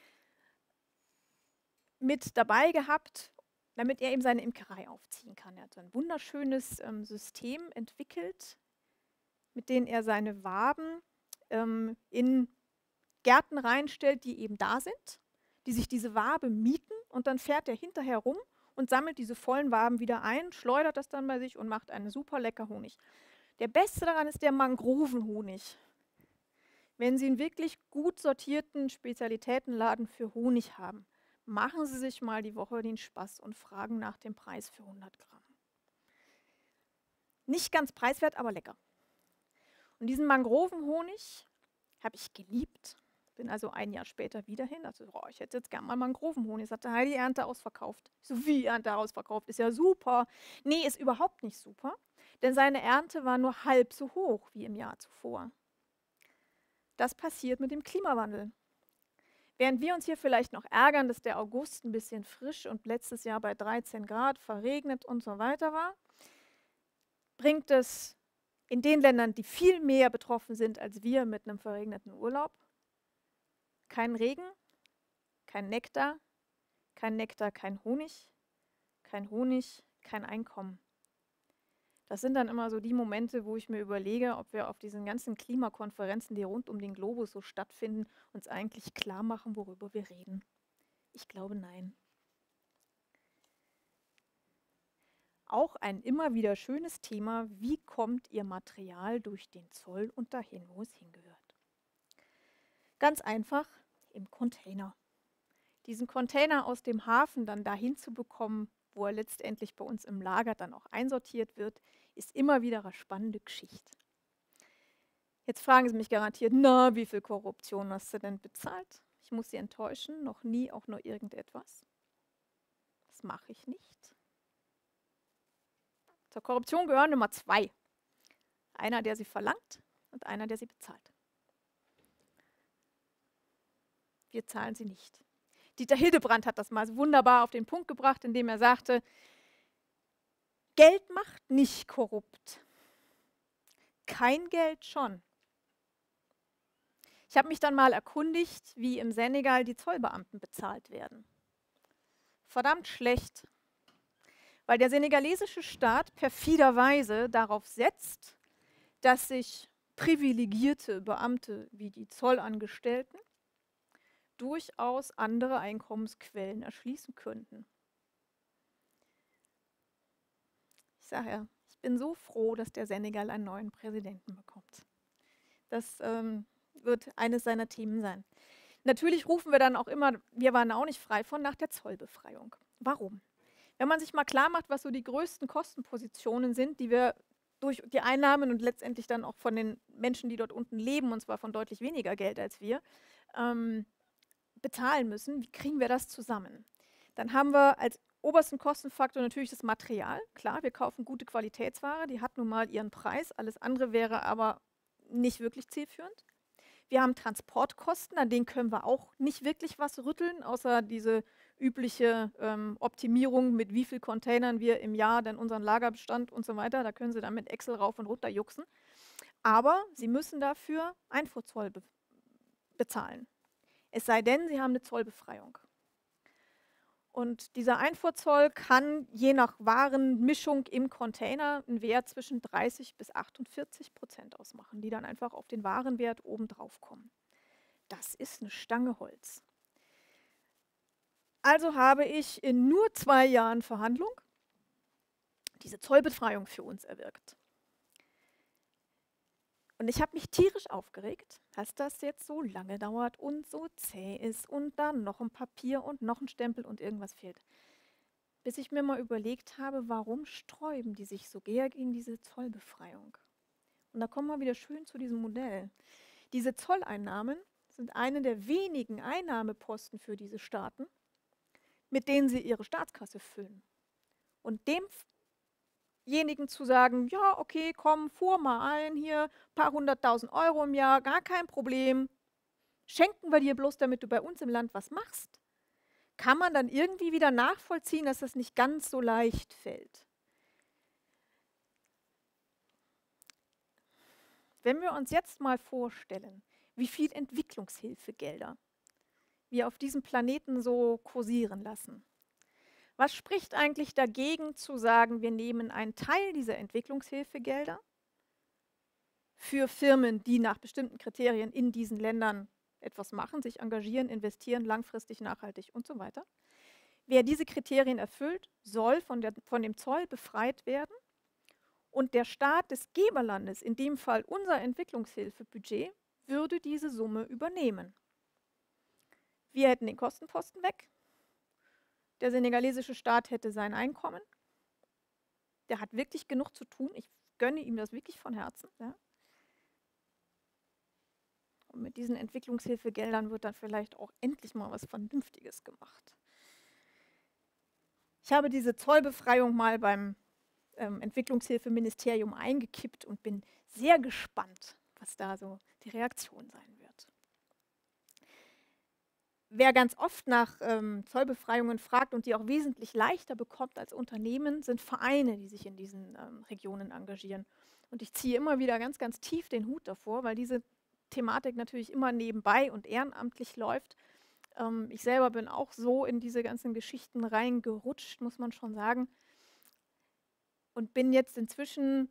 mit dabei gehabt, damit er eben seine Imkerei aufziehen kann. Er hat so ein wunderschönes ähm, System entwickelt, mit dem er seine Waben ähm, in Gärten reinstellt, die eben da sind, die sich diese Wabe mieten und dann fährt er hinterher rum und sammelt diese vollen Waben wieder ein, schleudert das dann bei sich und macht einen super lecker Honig. Der beste daran ist der Mangrovenhonig. Wenn Sie einen wirklich gut sortierten Spezialitätenladen für Honig haben, machen Sie sich mal die Woche den Spaß und fragen nach dem Preis für hundert Gramm. Nicht ganz preiswert, aber lecker. Und diesen Mangrovenhonig habe ich geliebt. Bin also ein Jahr später wieder hin. Also, oh, ich hätte jetzt gerne mal Mangrovenhonig. Ich sagte, Heidi, Ernte ausverkauft. Ich so, wie Ernte ausverkauft? Ist ja super. Nee, ist überhaupt nicht super. Denn seine Ernte war nur halb so hoch wie im Jahr zuvor. Das passiert mit dem Klimawandel. Während wir uns hier vielleicht noch ärgern, dass der August ein bisschen frisch und letztes Jahr bei dreizehn Grad verregnet und so weiter war, bringt es in den Ländern, die viel mehr betroffen sind als wir mit einem verregneten Urlaub, kein Regen, kein Nektar, kein Nektar, kein Honig, kein Honig, kein Einkommen. Das sind dann immer so die Momente, wo ich mir überlege, ob wir auf diesen ganzen Klimakonferenzen, die rund um den Globus so stattfinden, uns eigentlich klar machen, worüber wir reden. Ich glaube, nein. Auch ein immer wieder schönes Thema, wie kommt Ihr Material durch den Zoll und dahin, wo es hingehört? Ganz einfach, im Container. Diesen Container aus dem Hafen dann dahin zu bekommen, wo er letztendlich bei uns im Lager dann auch einsortiert wird, ist immer wieder eine spannende Geschichte. Jetzt fragen Sie mich garantiert, na, wie viel Korruption hast du denn bezahlt? Ich muss Sie enttäuschen, noch nie auch nur irgendetwas. Das mache ich nicht. Zur Korruption gehören Nummer zwei. Einer, der sie verlangt und einer, der sie bezahlt. Wir zahlen sie nicht. Dieter Hildebrand hat das mal so wunderbar auf den Punkt gebracht, indem er sagte, Geld macht nicht korrupt. Kein Geld schon. Ich habe mich dann mal erkundigt, wie im Senegal die Zollbeamten bezahlt werden. Verdammt schlecht. Weil der senegalesische Staat perfiderweise darauf setzt, dass sich privilegierte Beamte wie die Zollangestellten durchaus andere Einkommensquellen erschließen könnten. Ich sage ja, ich bin so froh, dass der Senegal einen neuen Präsidenten bekommt. Das ähm, wird eines seiner Themen sein. Natürlich rufen wir dann auch immer, wir waren auch nicht frei von, nach der Zollbefreiung. Warum? Wenn man sich mal klar macht, was so die größten Kostenpositionen sind, die wir durch die Einnahmen und letztendlich dann auch von den Menschen, die dort unten leben, und zwar von deutlich weniger Geld als wir, ähm, bezahlen müssen. Wie kriegen wir das zusammen? Dann haben wir als obersten Kostenfaktor natürlich das Material. Klar, wir kaufen gute Qualitätsware, die hat nun mal ihren Preis. Alles andere wäre aber nicht wirklich zielführend. Wir haben Transportkosten, an denen können wir auch nicht wirklich was rütteln, außer diese übliche ähm, Optimierung, mit wie vielen Containern wir im Jahr dann unseren Lagerbestand und so weiter. Da können Sie dann mit Excel rauf und runter jucksen. Aber Sie müssen dafür Einfuhrzoll be bezahlen. Es sei denn, Sie haben eine Zollbefreiung. Und dieser Einfuhrzoll kann je nach Warenmischung im Container einen Wert zwischen dreißig bis achtundvierzig Prozent ausmachen, die dann einfach auf den Warenwert oben drauf kommen. Das ist eine Stange Holz. Also habe ich in nur zwei Jahren Verhandlung diese Zollbefreiung für uns erwirkt. Und ich habe mich tierisch aufgeregt, dass das jetzt so lange dauert und so zäh ist und dann noch ein Papier und noch ein Stempel und irgendwas fehlt. Bis ich mir mal überlegt habe, warum sträuben die sich so gegen diese Zollbefreiung? Und da kommen wir wieder schön zu diesem Modell. Diese Zolleinnahmen sind eine der wenigen Einnahmeposten für diese Staaten, mit denen sie ihre Staatskasse füllen. Und demjenigen zu sagen, ja, okay, komm, fuhr mal ein hier, paar hunderttausend Euro im Jahr, gar kein Problem, schenken wir dir bloß, damit du bei uns im Land was machst, kann man dann irgendwie wieder nachvollziehen, dass das nicht ganz so leicht fällt. Wenn wir uns jetzt mal vorstellen, wie viel Entwicklungshilfegelder wir auf diesem Planeten so kursieren lassen. Was spricht eigentlich dagegen zu sagen, wir nehmen einen Teil dieser Entwicklungshilfegelder für Firmen, die nach bestimmten Kriterien in diesen Ländern etwas machen, sich engagieren, investieren, langfristig, nachhaltig und so weiter. Wer diese Kriterien erfüllt, soll von, der, von dem Zoll befreit werden und der Staat des Geberlandes, in dem Fall unser Entwicklungshilfebudget, würde diese Summe übernehmen. Wir hätten den Kostenposten weg. Der senegalesische Staat hätte sein Einkommen. Der hat wirklich genug zu tun. Ich gönne ihm das wirklich von Herzen. Ja. Und mit diesen Entwicklungshilfegeldern wird dann vielleicht auch endlich mal was Vernünftiges gemacht. Ich habe diese Zollbefreiung mal beim ähm, Entwicklungshilfeministerium eingekippt und bin sehr gespannt, was da so die Reaktion sein wird. Wer ganz oft nach ähm, Zollbefreiungen fragt und die auch wesentlich leichter bekommt als Unternehmen, sind Vereine, die sich in diesen ähm, Regionen engagieren. Und ich ziehe immer wieder ganz, ganz tief den Hut davor, weil diese Thematik natürlich immer nebenbei und ehrenamtlich läuft. Ähm, ich selber bin auch so in diese ganzen Geschichten reingerutscht, muss man schon sagen. Und bin jetzt inzwischen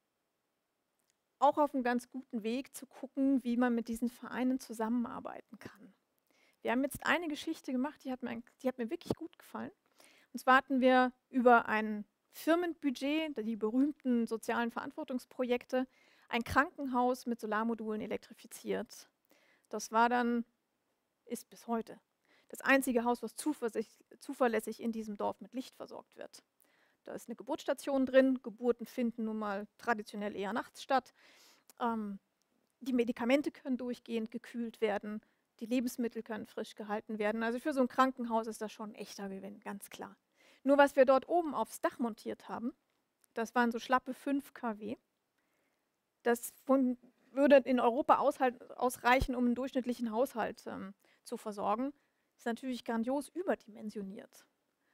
auch auf einem ganz guten Weg zu gucken, wie man mit diesen Vereinen zusammenarbeiten kann. Wir haben jetzt eine Geschichte gemacht, die hat mir, die hat mir wirklich gut gefallen. Und zwar hatten wir über ein Firmenbudget, die berühmten sozialen Verantwortungsprojekte, ein Krankenhaus mit Solarmodulen elektrifiziert. Das war dann, ist bis heute, das einzige Haus, was zuverlässig in diesem Dorf mit Licht versorgt wird. Da ist eine Geburtsstation drin, Geburten finden nun mal traditionell eher nachts statt. Ähm, die Medikamente können durchgehend gekühlt werden. Die Lebensmittel können frisch gehalten werden. Also für so ein Krankenhaus ist das schon ein echter Gewinn, ganz klar. Nur was wir dort oben aufs Dach montiert haben, das waren so schlappe fünf Kilowatt. Das von, würde in Europa aushalt, ausreichen, um einen durchschnittlichen Haushalt ähm, zu versorgen. Ist natürlich grandios überdimensioniert.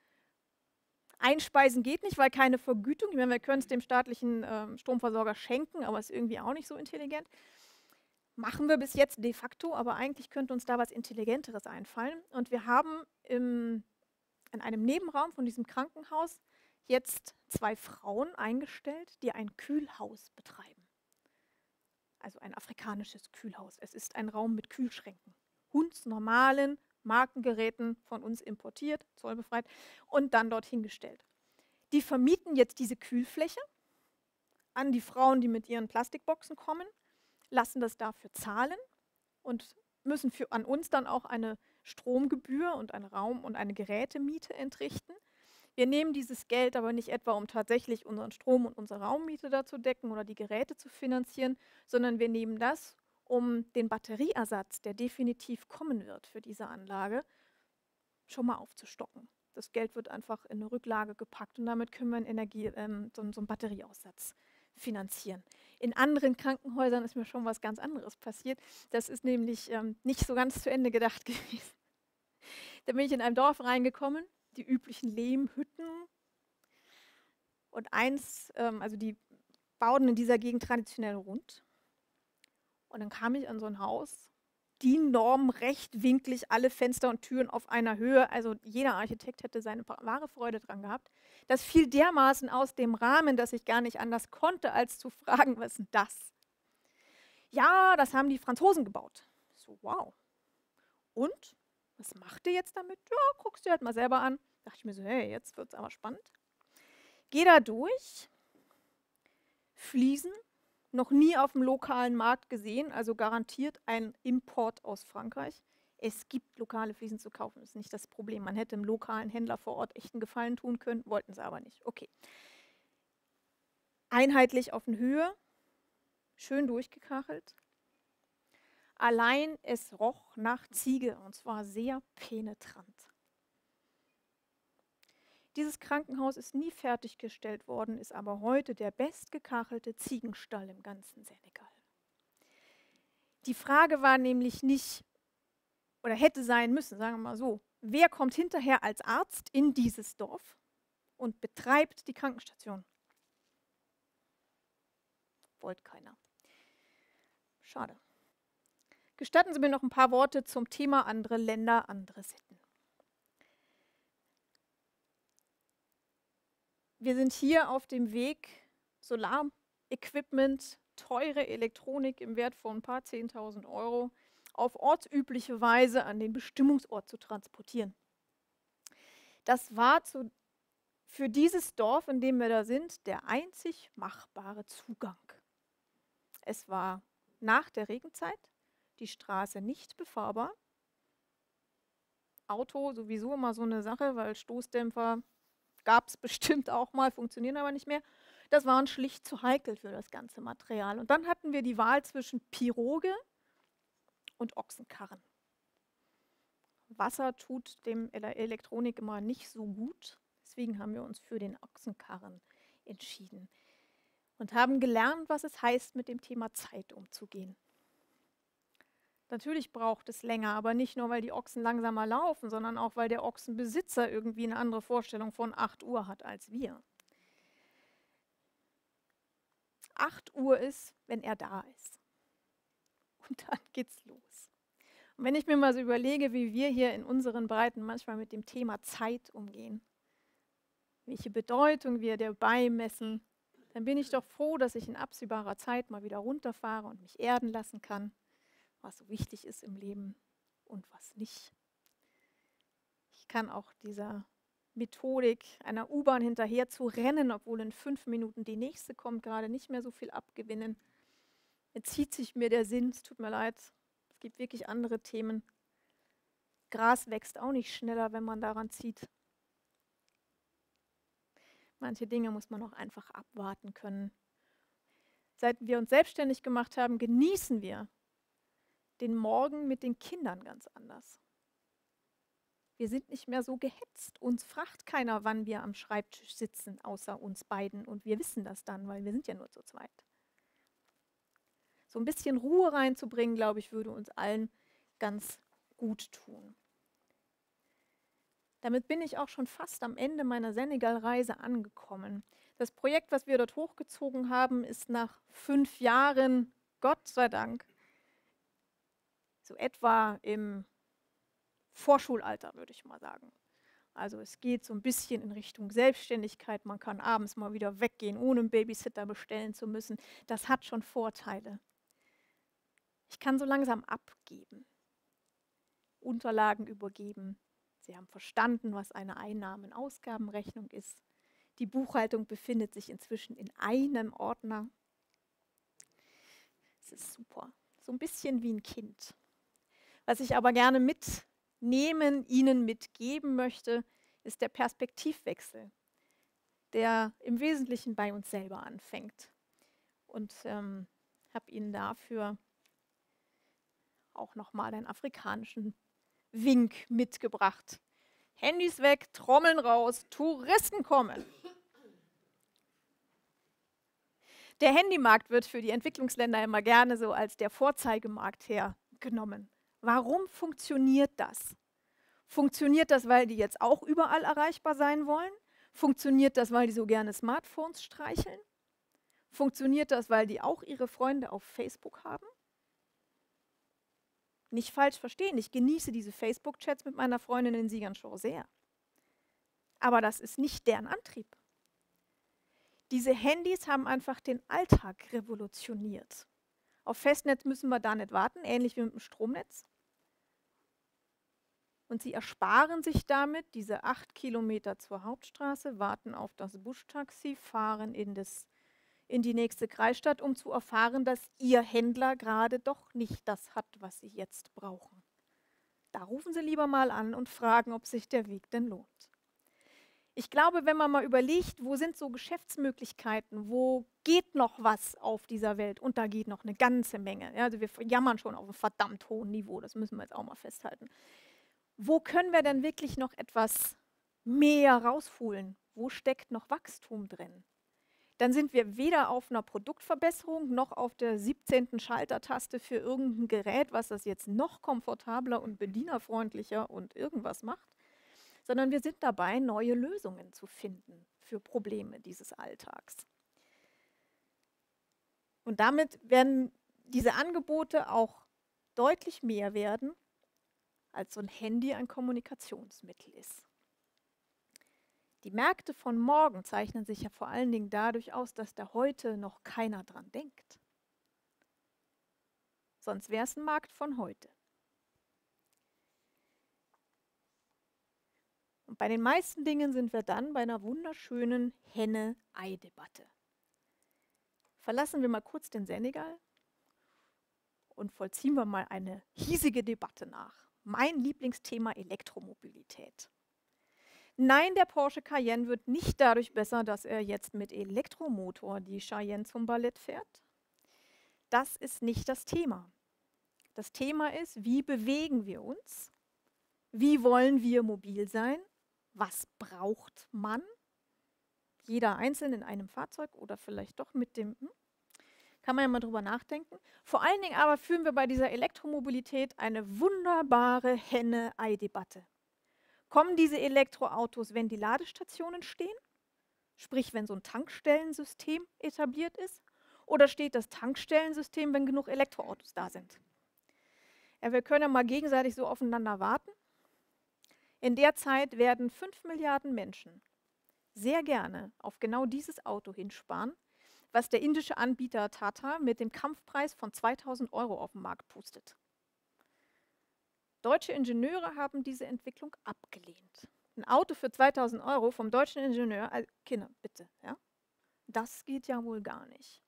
Einspeisen geht nicht, weil keine Vergütung. Ich meine, wir können es dem staatlichen ähm, Stromversorger schenken, aber ist irgendwie auch nicht so intelligent. Machen wir bis jetzt de facto, aber eigentlich könnte uns da was Intelligenteres einfallen. Und wir haben im, in einem Nebenraum von diesem Krankenhaus jetzt zwei Frauen eingestellt, die ein Kühlhaus betreiben. Also ein afrikanisches Kühlhaus. Es ist ein Raum mit Kühlschränken. Hundsnormalen Markengeräten von uns importiert, zollbefreit und dann dorthin gestellt. Die vermieten jetzt diese Kühlfläche an die Frauen, die mit ihren Plastikboxen kommen, lassen das dafür zahlen und müssen für, an uns dann auch eine Stromgebühr und eine Raum- und eine Gerätemiete entrichten. Wir nehmen dieses Geld aber nicht etwa, um tatsächlich unseren Strom und unsere Raummiete da zu decken oder die Geräte zu finanzieren, sondern wir nehmen das, um den Batterieersatz, der definitiv kommen wird für diese Anlage, schon mal aufzustocken. Das Geld wird einfach in eine Rücklage gepackt und damit können wir einen, Energie, ähm, so, so einen Batterieaussatz finanzieren. In anderen Krankenhäusern ist mir schon was ganz anderes passiert. Das ist nämlich ähm, nicht so ganz zu Ende gedacht gewesen. Da bin ich in einem Dorf reingekommen, die üblichen Lehmhütten. Und eins, ähm, also die bauten in dieser Gegend traditionell rund. Und dann kam ich an so ein Haus, die Norm rechtwinklig, alle Fenster und Türen auf einer Höhe. Also jeder Architekt hätte seine wahre Freude dran gehabt. Das fiel dermaßen aus dem Rahmen, dass ich gar nicht anders konnte, als zu fragen, was ist denn das? Ja, das haben die Franzosen gebaut. So, wow. Und? Was macht ihr jetzt damit? Ja, guckst du halt mal selber an. Da dachte ich mir so, hey, jetzt wird es aber spannend. Geh da durch. Fliesen. Noch nie auf dem lokalen Markt gesehen, also garantiert ein Import aus Frankreich. Es gibt lokale Fliesen zu kaufen, das ist nicht das Problem. Man hätte dem lokalen Händler vor Ort echt einen Gefallen tun können, wollten sie aber nicht. Okay. Einheitlich auf Höhe, schön durchgekachelt. Allein es roch nach Ziege und zwar sehr penetrant. Dieses Krankenhaus ist nie fertiggestellt worden, ist aber heute der bestgekachelte Ziegenstall im ganzen Senegal. Die Frage war nämlich nicht, oder hätte sein müssen, sagen wir mal so, wer kommt hinterher als Arzt in dieses Dorf und betreibt die Krankenstation? Wollte keiner. Schade. Gestatten Sie mir noch ein paar Worte zum Thema andere Länder, andere Sitten. Wir sind hier auf dem Weg, Solarequipment, teure Elektronik im Wert von ein paar zehntausend Euro auf ortsübliche Weise an den Bestimmungsort zu transportieren. Das war zu, für dieses Dorf, in dem wir da sind, der einzig machbare Zugang. Es war nach der Regenzeit, die Straße nicht befahrbar. Auto sowieso immer so eine Sache, weil Stoßdämpfer gab es bestimmt auch mal, funktionieren aber nicht mehr. Das waren schlicht zu heikel für das ganze Material. Und dann hatten wir die Wahl zwischen Piroge und Ochsenkarren. Wasser tut dem Elektronik immer nicht so gut. Deswegen haben wir uns für den Ochsenkarren entschieden und haben gelernt, was es heißt, mit dem Thema Zeit umzugehen. Natürlich braucht es länger, aber nicht nur, weil die Ochsen langsamer laufen, sondern auch, weil der Ochsenbesitzer irgendwie eine andere Vorstellung von acht Uhr hat als wir. acht Uhr ist, wenn er da ist. Und dann geht's los. Und wenn ich mir mal so überlege, wie wir hier in unseren Breiten manchmal mit dem Thema Zeit umgehen, welche Bedeutung wir der beimessen, dann bin ich doch froh, dass ich in absehbarer Zeit mal wieder runterfahre und mich erden lassen kann, was so wichtig ist im Leben und was nicht. Ich kann auch dieser Methodik einer U-Bahn hinterher zu rennen, obwohl in fünf Minuten die nächste kommt, gerade nicht mehr so viel abgewinnen. Jetzt zieht sich mir der Sinn, es tut mir leid, es gibt wirklich andere Themen. Gras wächst auch nicht schneller, wenn man daran zieht. Manche Dinge muss man auch einfach abwarten können. Seit wir uns selbstständig gemacht haben, genießen wir den Morgen mit den Kindern ganz anders. Wir sind nicht mehr so gehetzt. Uns fragt keiner, wann wir am Schreibtisch sitzen, außer uns beiden. Und wir wissen das dann, weil wir sind ja nur zu zweit. So ein bisschen Ruhe reinzubringen, glaube ich, würde uns allen ganz gut tun. Damit bin ich auch schon fast am Ende meiner Senegal-Reise angekommen. Das Projekt, was wir dort hochgezogen haben, ist nach fünf Jahren, Gott sei Dank, so etwa im Vorschulalter, würde ich mal sagen. Also es geht so ein bisschen in Richtung Selbstständigkeit. Man kann abends mal wieder weggehen, ohne einen Babysitter bestellen zu müssen. Das hat schon Vorteile. Ich kann so langsam abgeben, Unterlagen übergeben. Sie haben verstanden, was eine Einnahmen-Ausgabenrechnung ist. Die Buchhaltung befindet sich inzwischen in einem Ordner. Es ist super. So ein bisschen wie ein Kind. Was ich aber gerne mitnehmen, Ihnen mitgeben möchte, ist der Perspektivwechsel, der im Wesentlichen bei uns selber anfängt. Und ähm, habe Ihnen dafür auch nochmal einen afrikanischen Wink mitgebracht. Handys weg, Trommeln raus, Touristen kommen. Der Handymarkt wird für die Entwicklungsländer immer gerne so als der Vorzeigemarkt hergenommen. Warum funktioniert das? Funktioniert das, weil die jetzt auch überall erreichbar sein wollen? Funktioniert das, weil die so gerne Smartphones streicheln? Funktioniert das, weil die auch ihre Freunde auf Facebook haben? Nicht falsch verstehen, ich genieße diese Facebook-Chats mit meiner Freundin in Siegernshow sehr. Aber das ist nicht deren Antrieb. Diese Handys haben einfach den Alltag revolutioniert. Auf Festnetz müssen wir da nicht warten, ähnlich wie mit dem Stromnetz. Und sie ersparen sich damit diese acht Kilometer zur Hauptstraße, warten auf das Buschtaxi, fahren in, das, in die nächste Kreisstadt, um zu erfahren, dass ihr Händler gerade doch nicht das hat, was sie jetzt brauchen. Da rufen sie lieber mal an und fragen, ob sich der Weg denn lohnt. Ich glaube, wenn man mal überlegt, wo sind so Geschäftsmöglichkeiten, wo geht noch was auf dieser Welt, und da geht noch eine ganze Menge. Ja, also wir jammern schon auf einem verdammt hohen Niveau, das müssen wir jetzt auch mal festhalten. Wo können wir denn wirklich noch etwas mehr rausholen? Wo steckt noch Wachstum drin? Dann sind wir weder auf einer Produktverbesserung noch auf der siebzehnten Schaltertaste für irgendein Gerät, was das jetzt noch komfortabler und bedienerfreundlicher und irgendwas macht, sondern wir sind dabei, neue Lösungen zu finden für Probleme dieses Alltags. Und damit werden diese Angebote auch deutlich mehr werden, als so ein Handy ein Kommunikationsmittel ist. Die Märkte von morgen zeichnen sich ja vor allen Dingen dadurch aus, dass da heute noch keiner dran denkt. Sonst wäre es ein Markt von heute. Und bei den meisten Dingen sind wir dann bei einer wunderschönen Henne-Ei-Debatte. Verlassen wir mal kurz den Senegal und vollziehen wir mal eine hiesige Debatte nach. Mein Lieblingsthema Elektromobilität. Nein, der Porsche Cayenne wird nicht dadurch besser, dass er jetzt mit Elektromotor die Cheyenne zum Ballett fährt. Das ist nicht das Thema. Das Thema ist, wie bewegen wir uns? Wie wollen wir mobil sein? Was braucht man? Jeder einzeln in einem Fahrzeug oder vielleicht doch mit dem, hm? Kann man ja mal drüber nachdenken. Vor allen Dingen aber führen wir bei dieser Elektromobilität eine wunderbare Henne-Ei-Debatte. Kommen diese Elektroautos, wenn die Ladestationen stehen? Sprich, wenn so ein Tankstellensystem etabliert ist? Oder steht das Tankstellensystem, wenn genug Elektroautos da sind? Ja, wir können ja mal gegenseitig so aufeinander warten. In der Zeit werden fünf Milliarden Menschen sehr gerne auf genau dieses Auto hinsparen, was der indische Anbieter Tata mit dem Kampfpreis von zweitausend Euro auf den Markt pustet. Deutsche Ingenieure haben diese Entwicklung abgelehnt. Ein Auto für zweitausend Euro vom deutschen Ingenieur, also Kinder, bitte, ja? Das geht ja wohl gar nicht.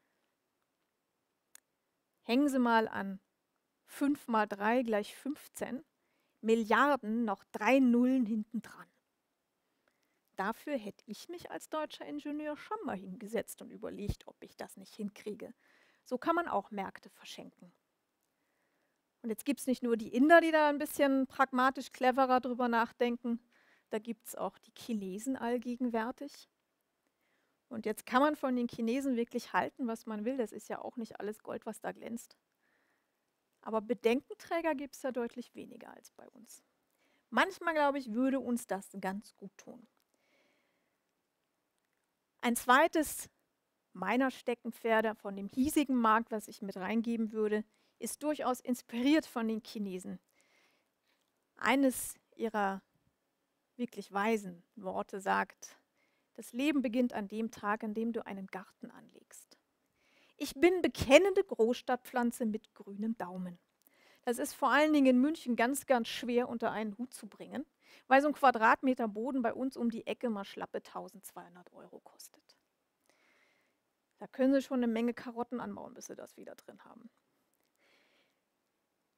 Hängen Sie mal an fünf mal drei gleich fünfzehn Milliarden noch drei Nullen hinten dran. Dafür hätte ich mich als deutscher Ingenieur schon mal hingesetzt und überlegt, ob ich das nicht hinkriege. So kann man auch Märkte verschenken. Und jetzt gibt es nicht nur die Inder, die da ein bisschen pragmatisch cleverer drüber nachdenken, da gibt es auch die Chinesen allgegenwärtig. Und jetzt kann man von den Chinesen wirklich halten, was man will. Das ist ja auch nicht alles Gold, was da glänzt. Aber Bedenkenträger gibt es ja deutlich weniger als bei uns. Manchmal, glaube ich, würde uns das ganz gut tun. Ein zweites meiner Steckenpferde von dem hiesigen Markt, was ich mit reingeben würde, ist durchaus inspiriert von den Chinesen. Eines ihrer wirklich weisen Worte sagt, das Leben beginnt an dem Tag, an dem du einen Garten anlegst. Ich bin bekennende Großstadtpflanze mit grünem Daumen. Das ist vor allen Dingen in München ganz, ganz schwer unter einen Hut zu bringen, weil so ein Quadratmeter Boden bei uns um die Ecke mal schlappe eintausendzweihundert Euro kostet. Da können Sie schon eine Menge Karotten anbauen, bis Sie das wieder drin haben.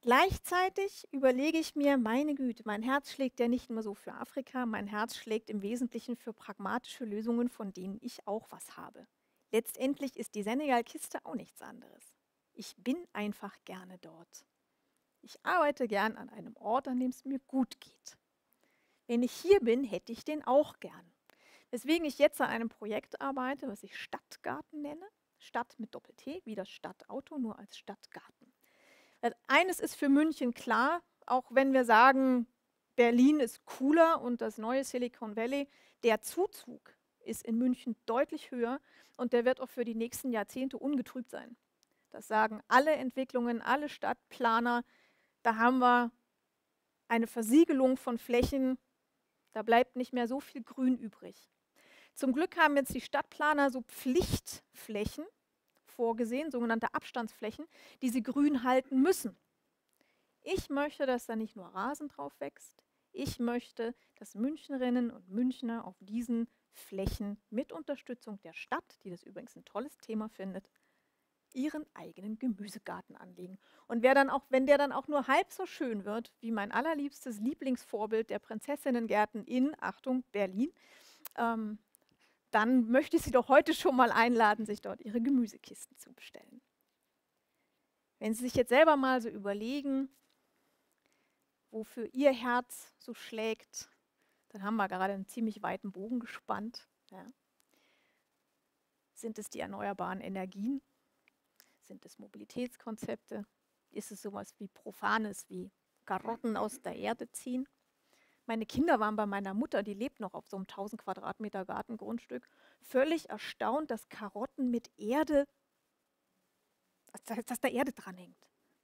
Gleichzeitig überlege ich mir, meine Güte, mein Herz schlägt ja nicht nur so für Afrika, mein Herz schlägt im Wesentlichen für pragmatische Lösungen, von denen ich auch was habe. Letztendlich ist die Senegal-Kiste auch nichts anderes. Ich bin einfach gerne dort. Ich arbeite gern an einem Ort, an dem es mir gut geht. Wenn ich hier bin, hätte ich den auch gern. Weswegen ich jetzt an einem Projekt arbeite, was ich Stadtgarten nenne. Stadt mit Doppel-T, wie das Stadtauto, nur als Stadtgarten. Eines ist für München klar, auch wenn wir sagen, Berlin ist cooler und das neue Silicon Valley, der Zuzug ist in München deutlich höher und der wird auch für die nächsten Jahrzehnte ungetrübt sein. Das sagen alle Entwicklungen, alle Stadtplaner. Da haben wir eine Versiegelung von Flächen, da bleibt nicht mehr so viel Grün übrig. Zum Glück haben jetzt die Stadtplaner so Pflichtflächen vorgesehen, sogenannte Abstandsflächen, die sie grün halten müssen. Ich möchte, dass da nicht nur Rasen drauf wächst. Ich möchte, dass Münchnerinnen und Münchner auf diesen Flächen mit Unterstützung der Stadt, die das übrigens ein tolles Thema findet, ihren eigenen Gemüsegarten anlegen. Und wer dann auch, wenn der dann auch nur halb so schön wird, wie mein allerliebstes Lieblingsvorbild der Prinzessinnengärten in, Achtung, Berlin, ähm, dann möchte ich Sie doch heute schon mal einladen, sich dort Ihre Gemüsekisten zu bestellen. Wenn Sie sich jetzt selber mal so überlegen, wofür Ihr Herz so schlägt, dann haben wir gerade einen ziemlich weiten Bogen gespannt. Ja. Sind es die erneuerbaren Energien? Sind es Mobilitätskonzepte? Ist es sowas wie Profanes, wie Karotten aus der Erde ziehen? Meine Kinder waren bei meiner Mutter, die lebt noch auf so einem tausend Quadratmeter Gartengrundstück, völlig erstaunt, dass Karotten mit Erde, dass, dass da Erde dranhängt.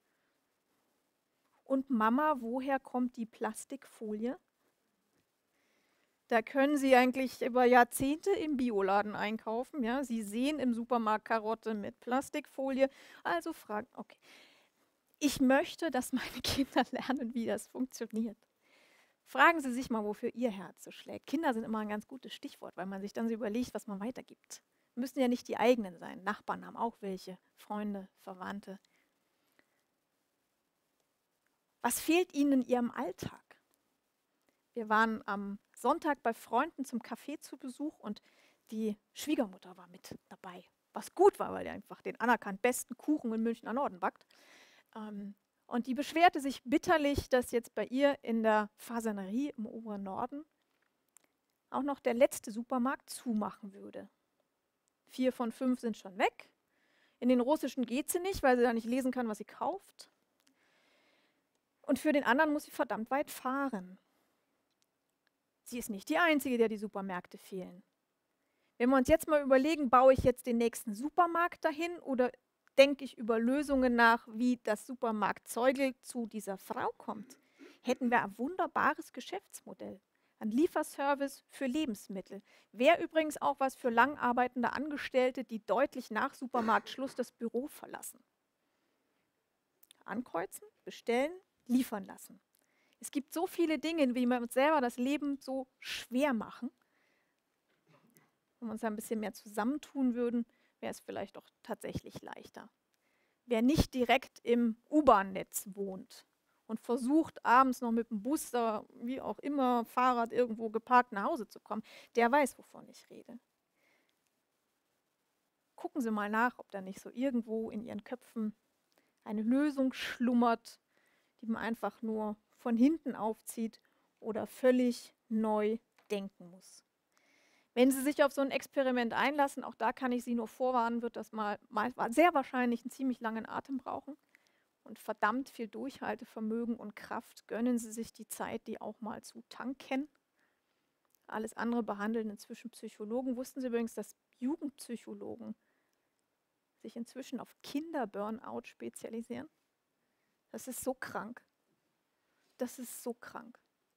Und Mama, woher kommt die Plastikfolie? Da können Sie eigentlich über Jahrzehnte im Bioladen einkaufen. Ja? Sie sehen im Supermarkt Karotte mit Plastikfolie. Also fragen, okay. Ich möchte, dass meine Kinder lernen, wie das funktioniert. Fragen Sie sich mal, wofür Ihr Herz so schlägt. Kinder sind immer ein ganz gutes Stichwort, weil man sich dann so überlegt, was man weitergibt. Müssen ja nicht die eigenen sein. Nachbarn haben auch welche, Freunde, Verwandte. Was fehlt Ihnen in Ihrem Alltag? Wir waren am Sonntag bei Freunden zum Kaffee zu Besuch und die Schwiegermutter war mit dabei. Was gut war, weil er einfach den anerkannt besten Kuchen in Münchner Norden backt. Ähm, Und die beschwerte sich bitterlich, dass jetzt bei ihr in der Fasanerie im oberen Norden auch noch der letzte Supermarkt zumachen würde. Vier von fünf sind schon weg. In den russischen geht sie nicht, weil sie da nicht lesen kann, was sie kauft. Und für den anderen muss sie verdammt weit fahren. Sie ist nicht die Einzige, der die Supermärkte fehlen. Wenn wir uns jetzt mal überlegen, baue ich jetzt den nächsten Supermarkt dahin oder denke ich über Lösungen nach, wie das Supermarktzeugel zu dieser Frau kommt, hätten wir ein wunderbares Geschäftsmodell. Ein Lieferservice für Lebensmittel. Wäre übrigens auch was für lang arbeitende Angestellte, die deutlich nach Supermarktschluss das Büro verlassen. Ankreuzen, bestellen, liefern lassen. Es gibt so viele Dinge, wie wir uns selber das Leben so schwer machen. Wenn wir uns ein bisschen mehr zusammentun würden, wäre es vielleicht auch tatsächlich leichter. Wer nicht direkt im U-Bahn-Netz wohnt und versucht, abends noch mit dem Bus oder wie auch immer, Fahrrad irgendwo geparkt nach Hause zu kommen, der weiß, wovon ich rede. Gucken Sie mal nach, ob da nicht so irgendwo in Ihren Köpfen eine Lösung schlummert, die man einfach nur von hinten aufzieht oder völlig neu denken muss. Wenn Sie sich auf so ein Experiment einlassen, auch da kann ich Sie nur vorwarnen, wird das mal, mal sehr wahrscheinlich einen ziemlich langen Atem brauchen und verdammt viel Durchhaltevermögen und Kraft. Gönnen Sie sich die Zeit, die auch mal zu tanken. Alles andere behandeln inzwischen Psychologen. Wussten Sie übrigens, dass Jugendpsychologen sich inzwischen auf Kinder-Burnout spezialisieren? Das ist so krank. Das ist so krank.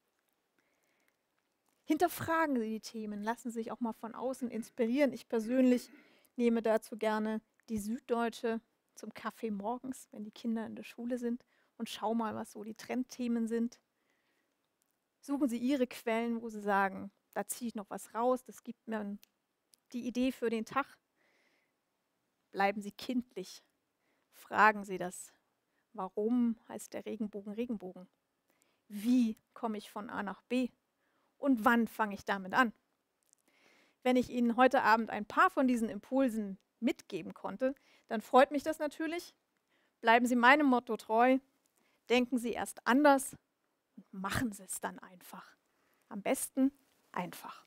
Hinterfragen Sie die Themen, lassen Sie sich auch mal von außen inspirieren. Ich persönlich nehme dazu gerne die Süddeutsche zum Kaffee morgens, wenn die Kinder in der Schule sind, und schau mal, was so die Trendthemen sind. Suchen Sie Ihre Quellen, wo Sie sagen, da ziehe ich noch was raus, das gibt mir die Idee für den Tag. Bleiben Sie kindlich, fragen Sie das Warum heißt der Regenbogen Regenbogen? Wie komme ich von A nach B? Und wann fange ich damit an? Wenn ich Ihnen heute Abend ein paar von diesen Impulsen mitgeben konnte, dann freut mich das natürlich. Bleiben Sie meinem Motto treu, denken Sie erst anders und machen Sie es dann einfach. Am besten einfach.